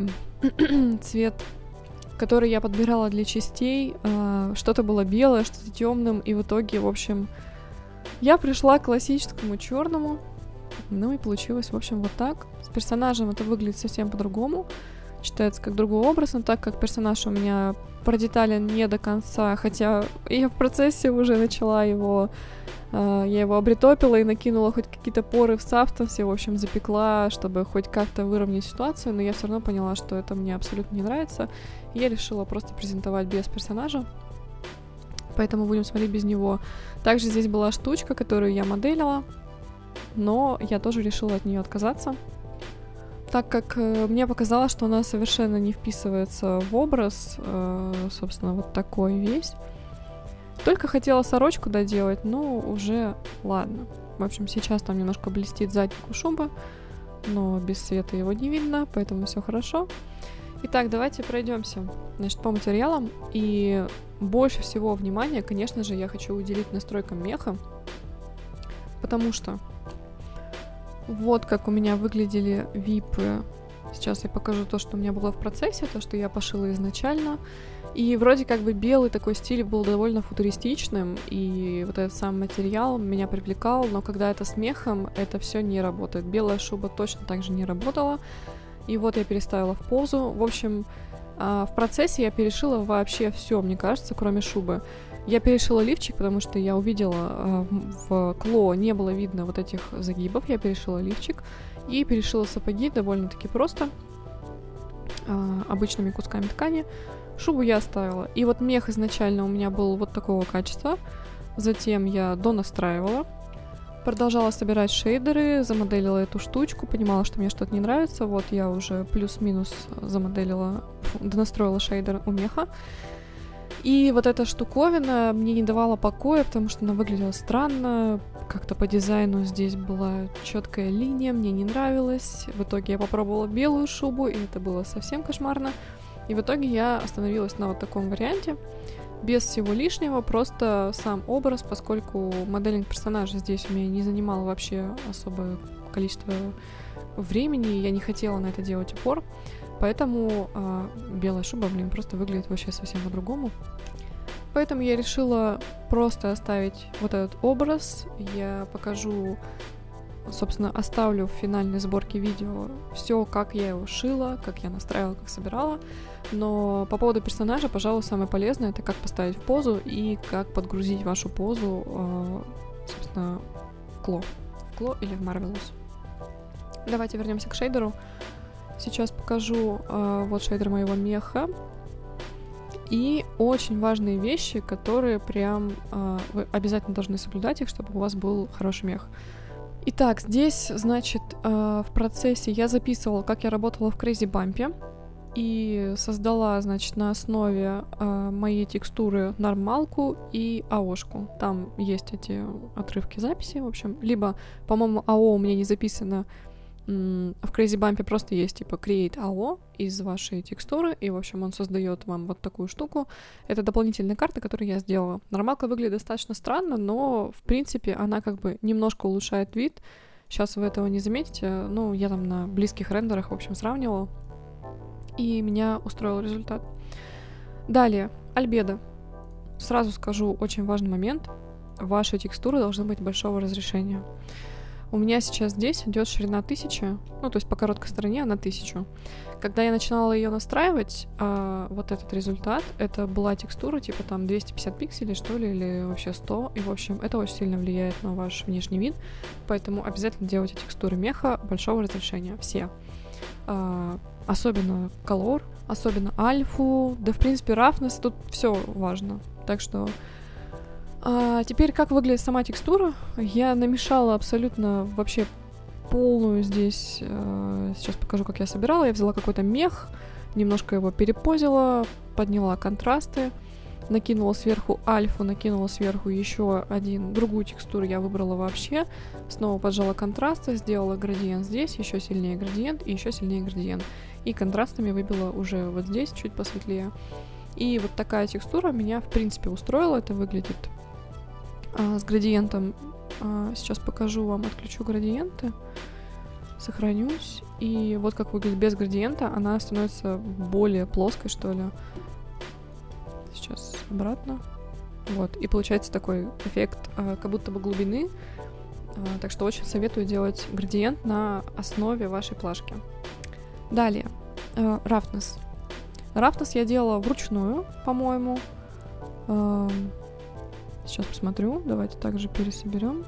цвет, который я подбирала для частей. Что-то было белое, что-то темным, и в итоге, в общем, я пришла к классическому черному. Ну и получилось, в общем, вот так. С персонажем это выглядит совсем по-другому. Читается как другой образ, но так как персонаж у меня продетален не до конца, хотя я в процессе уже начала его, я его обретопила и накинула хоть какие-то поры в сафтовсе, в общем, запекла, чтобы хоть как-то выровнять ситуацию, но я все равно поняла, что это мне абсолютно не нравится, и я решила просто презентовать без персонажа, поэтому будем смотреть без него. Также здесь была штучка, которую я моделила, но я тоже решила от нее отказаться, так как мне показалось, что она совершенно не вписывается в образ, собственно, вот такой весь. Только хотела сорочку доделать, но уже ладно. В общем, сейчас там немножко блестит задник у шубы, но без света его не видно, поэтому все хорошо. Итак, давайте пройдемся, значит, по материалам. И больше всего внимания, конечно же, я хочу уделить настройкам меха, потому что вот как у меня выглядели випы. Сейчас я покажу то, что у меня было в процессе, то, что я пошила изначально. И вроде как бы белый такой стиль был довольно футуристичным, и вот этот сам материал меня привлекал, но когда это с мехом, это все не работает. Белая шуба точно так же не работала. И вот я переставила в позу. В общем, в процессе я перешила вообще все, мне кажется, кроме шубы. Я перешила лифчик, потому что я увидела в кло не было видно вот этих загибов. Я перешила лифчик и перешила сапоги довольно-таки просто, обычными кусками ткани. Шубу я оставила. И вот мех изначально у меня был вот такого качества. Затем я донастраивала. Продолжала собирать шейдеры, замоделила эту штучку, понимала, что мне что-то не нравится. Вот я уже плюс-минус замоделила, донастроила шейдер у меха. И вот эта штуковина мне не давала покоя, потому что она выглядела странно. Как-то по дизайну здесь была четкая линия, мне не нравилось. В итоге я попробовала белую шубу, и это было совсем кошмарно. И в итоге я остановилась на вот таком варианте. Без всего лишнего, просто сам образ, поскольку моделинг персонажа здесь у меня не занимал вообще особое количество времени, я не хотела на это делать упор. Поэтому белая шуба, просто выглядит вообще совсем по-другому. Поэтому я решила просто оставить вот этот образ. Я покажу, собственно, оставлю в финальной сборке видео все, как я его шила, как я настраивала, как собирала. Но по поводу персонажа, пожалуй, самое полезное — это как поставить в позу и как подгрузить вашу позу, собственно, в кло или в Marvelous. Давайте вернемся к шейдеру. Сейчас покажу вот шейдер моего меха. И очень важные вещи, которые прям вы обязательно должны соблюдать их, чтобы у вас был хороший мех. Итак, здесь, значит, в процессе я записывала, как я работала в Crazy Bump. И создала, значит, на основе моей текстуры нормалку и АОшку. Там есть эти отрывки записи, в общем. Либо, по-моему, АО у меня не записано. В Crazy Bump просто есть типа Create AO из вашей текстуры, и, в общем, он создает вам вот такую штуку. Это дополнительная карта, которую я сделала. Нормалка выглядит достаточно странно, но, в принципе, она как бы немножко улучшает вид. Сейчас вы этого не заметите. Ну, я там на близких рендерах, в общем, сравнивала. И меня устроил результат. Далее, альбедо. Сразу скажу очень важный момент. Ваши текстуры должны быть большого разрешения. У меня сейчас здесь идет ширина 1000, ну, то есть по короткой стороне она 1000. Когда я начинала ее настраивать, вот этот результат, это была текстура типа там 250 пикселей, что ли, или вообще 100. И, в общем, это очень сильно влияет на ваш внешний вид, поэтому обязательно делайте текстуры меха большого разрешения, все. Особенно Color, особенно альфу, да, в принципе, roughness, тут все важно. Так что теперь как выглядит сама текстура. Я намешала абсолютно вообще полную здесь. Сейчас покажу, как я собирала. Я взяла какой-то мех, немножко его перепозила, подняла контрасты, накинула сверху альфу, накинула сверху еще другую текстуру я выбрала вообще. Снова поджала контрасты, сделала градиент здесь, еще сильнее градиент и еще сильнее градиент. И контрастами выбила уже вот здесь, чуть посветлее. И вот такая текстура меня, в принципе, устроила. Это выглядит с градиентом. Сейчас покажу вам, отключу градиенты, сохранюсь. И вот как выглядит без градиента. Она становится более плоской, что ли. Сейчас обратно. Вот. И получается такой эффект как будто бы глубины. Так что очень советую делать градиент на основе вашей плашки. Далее. Roughness. Roughness я делала вручную, по-моему. Сейчас посмотрю. Давайте также пересоберем.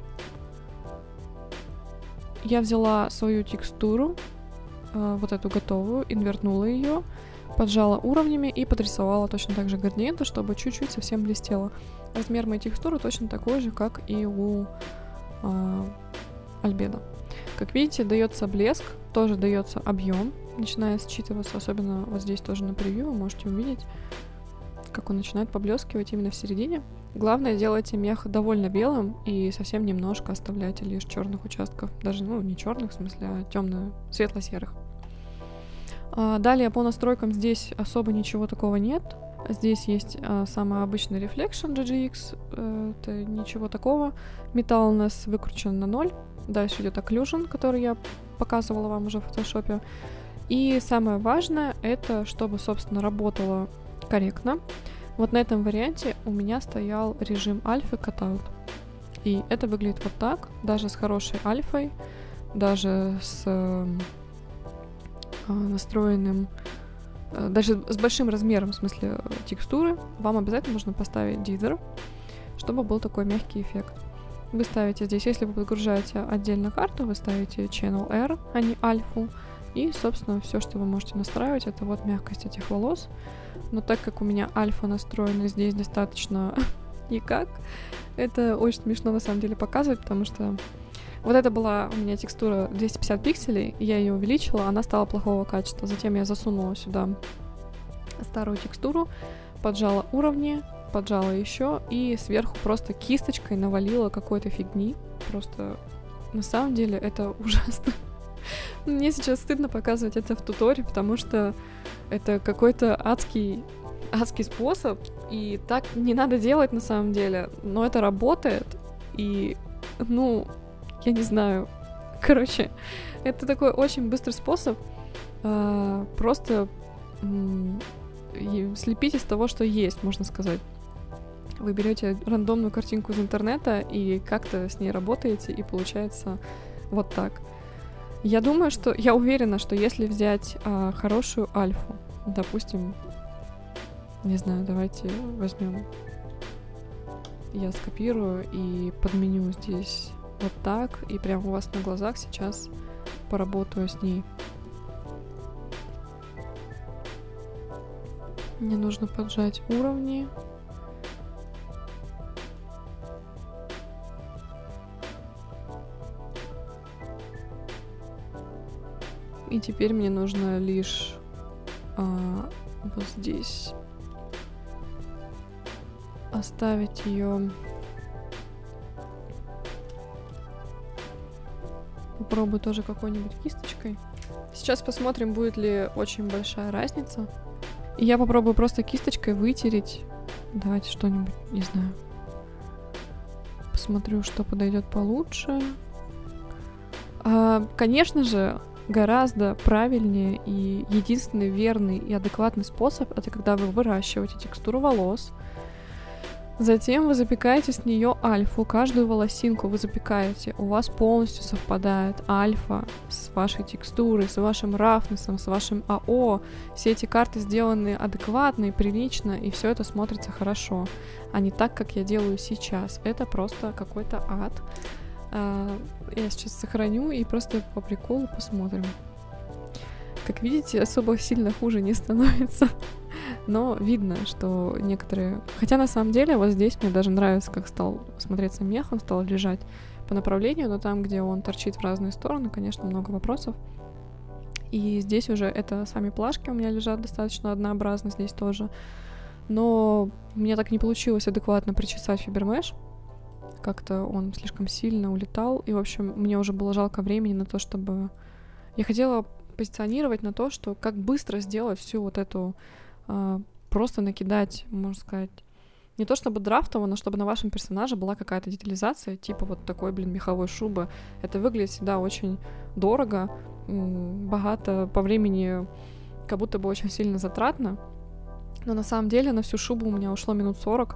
Я взяла свою текстуру, вот эту готовую, инвертнула ее, поджала уровнями и подрисовала точно так же градиенты, чтобы чуть-чуть совсем блестело. Размер моей текстуры точно такой же, как и у альбедо. Как видите, дается блеск, тоже дается объем, начинает считываться, особенно вот здесь тоже на превью вы можете увидеть, как он начинает поблескивать именно в середине. Главное, делайте мех довольно белым и совсем немножко оставляйте лишь черных участков. Даже, ну, не черных, в смысле, а светло-серых. Далее по настройкам здесь особо ничего такого нет. Здесь есть самый обычный Reflection GGX, это ничего такого. Metal у нас выкручен на 0. Дальше идет Occlusion, который я показывала вам уже в фотошопе. И самое важное, это чтобы, собственно, работало корректно. Вот на этом варианте у меня стоял режим альфы Cutout. И это выглядит вот так, даже с хорошей альфой, даже с настроенным, даже с большим размером, в смысле, текстуры, вам обязательно нужно поставить Dither, чтобы был такой мягкий эффект. Вы ставите здесь, если вы подгружаете отдельно карту, вы ставите Channel R, а не альфу. И, собственно, все, что вы можете настраивать, это вот мягкость этих волос. Но так как у меня альфа настроена здесь достаточно никак, это очень смешно на самом деле показывать, потому что вот это была у меня текстура 250 пикселей, я ее увеличила, она стала плохого качества. Затем я засунула сюда старую текстуру, поджала уровни, поджала еще и сверху просто кисточкой навалила какой-то фигни. Просто на самом деле это ужасно. Мне сейчас стыдно показывать это в туторе, потому что это какой-то адский способ, и так не надо делать на самом деле, но это работает, и, ну, я не знаю, короче, это такой очень быстрый способ просто слепить из того, что есть, можно сказать. Вы берете рандомную картинку из интернета и как-то с ней работаете, и получается вот так. Я уверена, что если взять хорошую альфу, допустим, не знаю, давайте возьмем, я скопирую и подменю здесь вот так, и прямо у вас на глазах сейчас поработаю с ней. Мне нужно поджать уровни. И теперь мне нужно лишь вот здесь оставить ее. Попробую тоже какой-нибудь кисточкой. Сейчас посмотрим, будет ли очень большая разница. И я попробую просто кисточкой вытереть. Давайте что-нибудь, не знаю. Посмотрю, что подойдет получше. Конечно же, гораздо правильнее и единственный верный и адекватный способ — это когда вы выращиваете текстуру волос, затем вы запекаете с нее альфу, каждую волосинку вы запекаете, у вас полностью совпадает альфа с вашей текстурой, с вашим рафнесом, с вашим АО. Все эти карты сделаны адекватно и прилично, и все это смотрится хорошо, а не так, как я делаю сейчас. Это просто какой-то ад. Я сейчас сохраню и просто по приколу посмотрим. Как видите, особо сильно хуже не становится. Но видно, что некоторые... Хотя на самом деле вот здесь мне даже нравится, как стал смотреться мех, он стал лежать по направлению, но там, где он торчит в разные стороны, конечно, много вопросов. И здесь уже это сами плашки у меня лежат достаточно однообразно, здесь тоже. Но мне так не получилось адекватно причесать фибермеш. Как-то он слишком сильно улетал. И, в общем, мне уже было жалко времени на то, чтобы... Я хотела позиционировать на то, что как быстро сделать всю вот эту... просто накидать, можно сказать, не то чтобы драфтово, но чтобы на вашем персонаже была какая-то детализация, типа вот такой, меховой шубы. Это выглядит всегда очень дорого, богато, по времени как будто бы очень сильно затратно. Но на самом деле на всю шубу у меня ушло минут 40.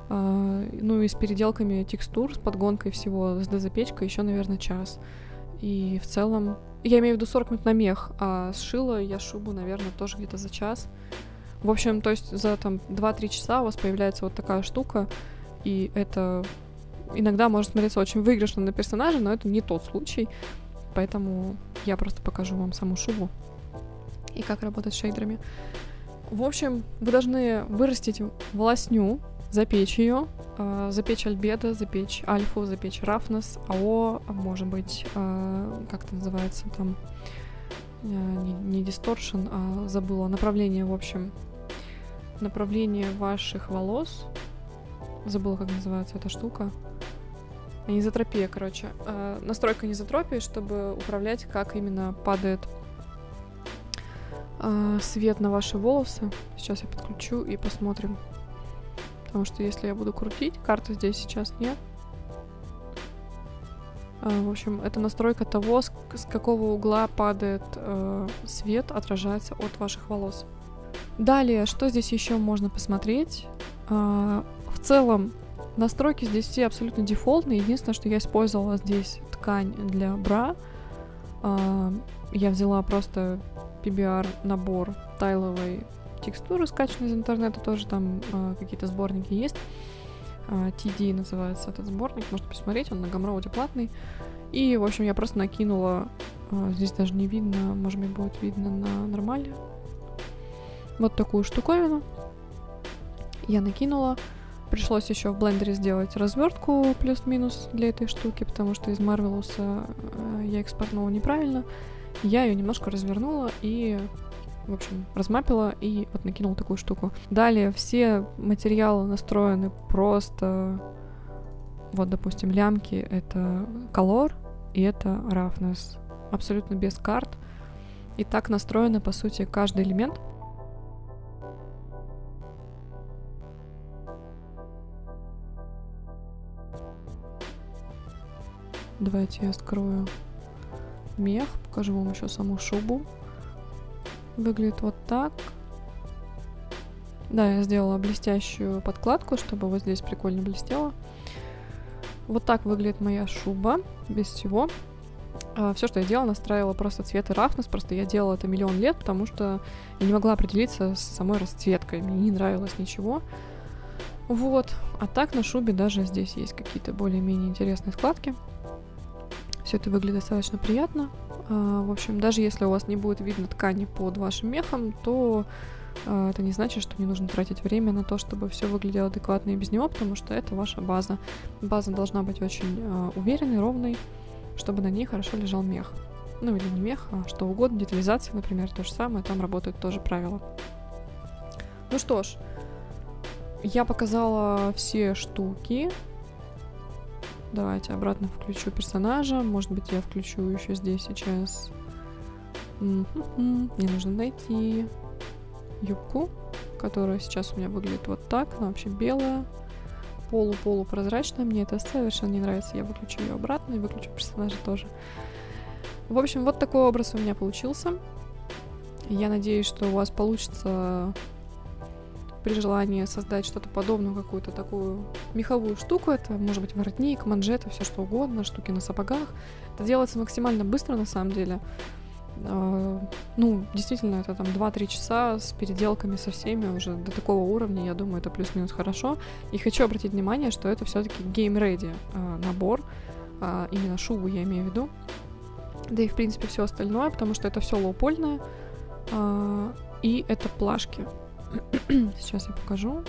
Ну и с переделками текстур, с подгонкой всего, с дозапечкой еще, наверное, час. И в целом... Я имею в виду 40 минут на мех, а сшила я шубу, наверное, тоже где-то за час. В общем, то есть за там 2-3 часа у вас появляется вот такая штука, и это иногда может смотреться очень выигрышно на персонаже, но это не тот случай, поэтому я просто покажу вам саму шубу и как работать с шейдерами. В общем, вы должны вырастить волосню, запечь ее, запечь альбедо, запечь альфу, запечь рафнес, АО, может быть, как это называется там, не дисторшн, а забыла направление, в общем, направление ваших волос. Забыла, как называется эта штука. Анизотропия, короче. Настройка анизотропии, чтобы управлять, как именно падает свет на ваши волосы. Сейчас я подключу и посмотрим. Потому что если я буду крутить, карты здесь сейчас нет. В общем, это настройка того, с какого угла падает свет, отражается от ваших волос. Далее, что здесь еще можно посмотреть? В целом, настройки здесь все абсолютно дефолтные. Единственное, что я использовала здесь ткань для бра. Я взяла просто PBR набор тайловой текстуры, скачанной из интернета, тоже там какие-то сборники есть. TD называется этот сборник, можете посмотреть, он на Gumroad платный. И, в общем, я просто накинула, здесь даже не видно, может быть, будет видно на нормале, вот такую штуковину. Я накинула. Пришлось еще в блендере сделать развертку плюс-минус для этой штуки, потому что из Marvelous я экспортнула неправильно. Я ее немножко развернула и, в общем, размапила и вот накинула такую штуку. Далее все материалы настроены просто... Вот, допустим, лямки — это Color и это Roughness. Абсолютно без карт. И так настроено, по сути, каждый элемент. Давайте я скрою мех, покажу вам еще саму шубу. Выглядит вот так. Да, я сделала блестящую подкладку, чтобы вот здесь прикольно блестело. Вот так выглядит моя шуба, без всего. Все, что я делала, настраивала просто цвет и рафнес. Просто я делала это миллион лет, потому что я не могла определиться с самой расцветкой. Мне не нравилось ничего. Вот. А так на шубе даже здесь есть какие-то более-менее интересные складки. Все это выглядит достаточно приятно. В общем, даже если у вас не будет видно ткани под вашим мехом, то это не значит, что не нужно тратить время на то, чтобы все выглядело адекватно и без него, потому что это ваша база. База должна быть очень уверенной, ровной, чтобы на ней хорошо лежал мех. Ну или не мех, а что угодно. Детализация, например, то же самое. Там работают тоже правила. Ну что ж, я показала все штуки. Давайте обратно включу персонажа. Может быть, я включу еще здесь сейчас. Мне нужно найти юбку, которая сейчас у меня выглядит вот так. Она вообще белая, полупрозрачная. Мне это совершенно не нравится. Я выключу ее обратно и выключу персонажа тоже. В общем, вот такой образ у меня получился. Я надеюсь, что у вас получится при желании создать что-то подобное, какую-то такую меховую штуку. Это может быть воротник, манжеты, все что угодно, штуки на сапогах. Это делается максимально быстро, на самом деле. Ну, действительно, это там 2-3 часа с переделками со всеми уже до такого уровня, я думаю, это плюс-минус хорошо. И хочу обратить внимание, что это все-таки game-ready набор, именно шубу я имею в виду. Да и, в принципе, все остальное, потому что это все лоупольное, и это плашки. Сейчас я покажу.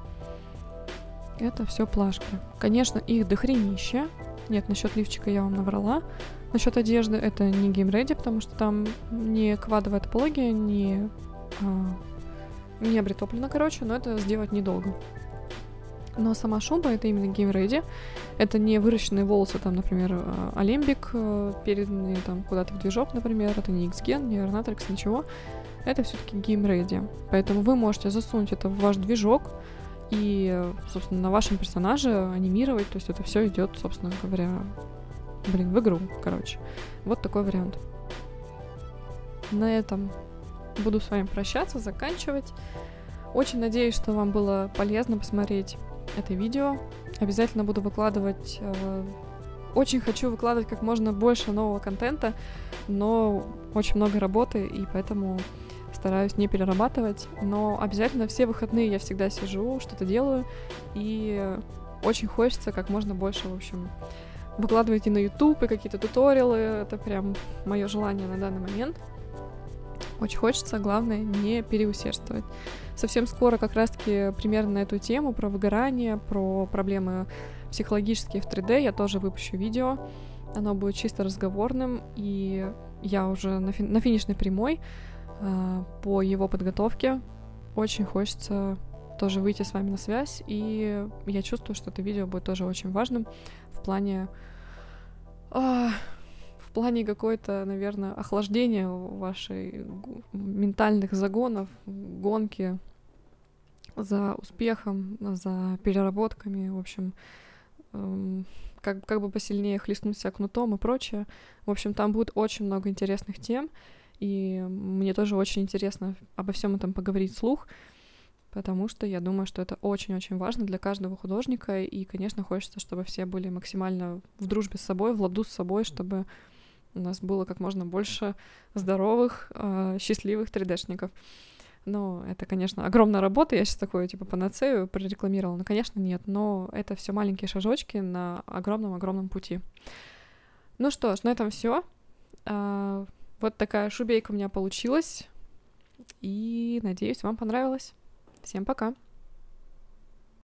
Это все плашки. Конечно, их дохренища. Нет, насчет лифчика я вам наврала. Насчет одежды это не Game Ready, потому что там не квадовая топология, не обретоплено, короче, но это сделать недолго. Но сама шуба это именно Game Ready. Это не выращенные волосы, там, например, Алембик, переданные там куда-то в движок, например. Это не X-Gen, не Ornatrix, ничего. Это все-таки Game Ready. Поэтому вы можете засунуть это в ваш движок и, собственно, на вашем персонаже анимировать. То есть это все идет, собственно говоря, в игру, короче. Вот такой вариант. На этом буду с вами прощаться, заканчивать. Очень надеюсь, что вам было полезно посмотреть это видео. Обязательно буду выкладывать... Очень хочу выкладывать как можно больше нового контента, но очень много работы, и поэтому стараюсь не перерабатывать. Но обязательно все выходные я всегда сижу, что-то делаю, и очень хочется как можно больше, в общем, выкладывать и на YouTube, и какие-то туториалы. Это прям мое желание на данный момент. Очень хочется, главное, не переусердствовать. Совсем скоро как раз-таки примерно на эту тему, про выгорание, про проблемы психологические в 3D, я тоже выпущу видео. Оно будет чисто разговорным, и я уже на финишной прямой по его подготовке. Очень хочется тоже выйти с вами на связь, и я чувствую, что это видео будет тоже очень важным в плане какой-то, наверное, охлаждения вашей ментальных загонов, гонки за успехом, за переработками, в общем, как бы посильнее хлестнуть себя кнутом и прочее. В общем, там будет очень много интересных тем, и мне тоже очень интересно обо всем этом поговорить вслух, потому что я думаю, что это очень-очень важно для каждого художника, и, конечно, хочется, чтобы все были максимально в дружбе с собой, в ладу с собой, чтобы у нас было как можно больше здоровых, счастливых 3D-шников. Ну, это, конечно, огромная работа, я сейчас такое, типа, панацею прорекламировала, но, конечно, нет, но это все маленькие шажочки на огромном-огромном пути. Ну что ж, на этом все. Вот такая шубейка у меня получилась, и надеюсь, вам понравилось. Всем пока!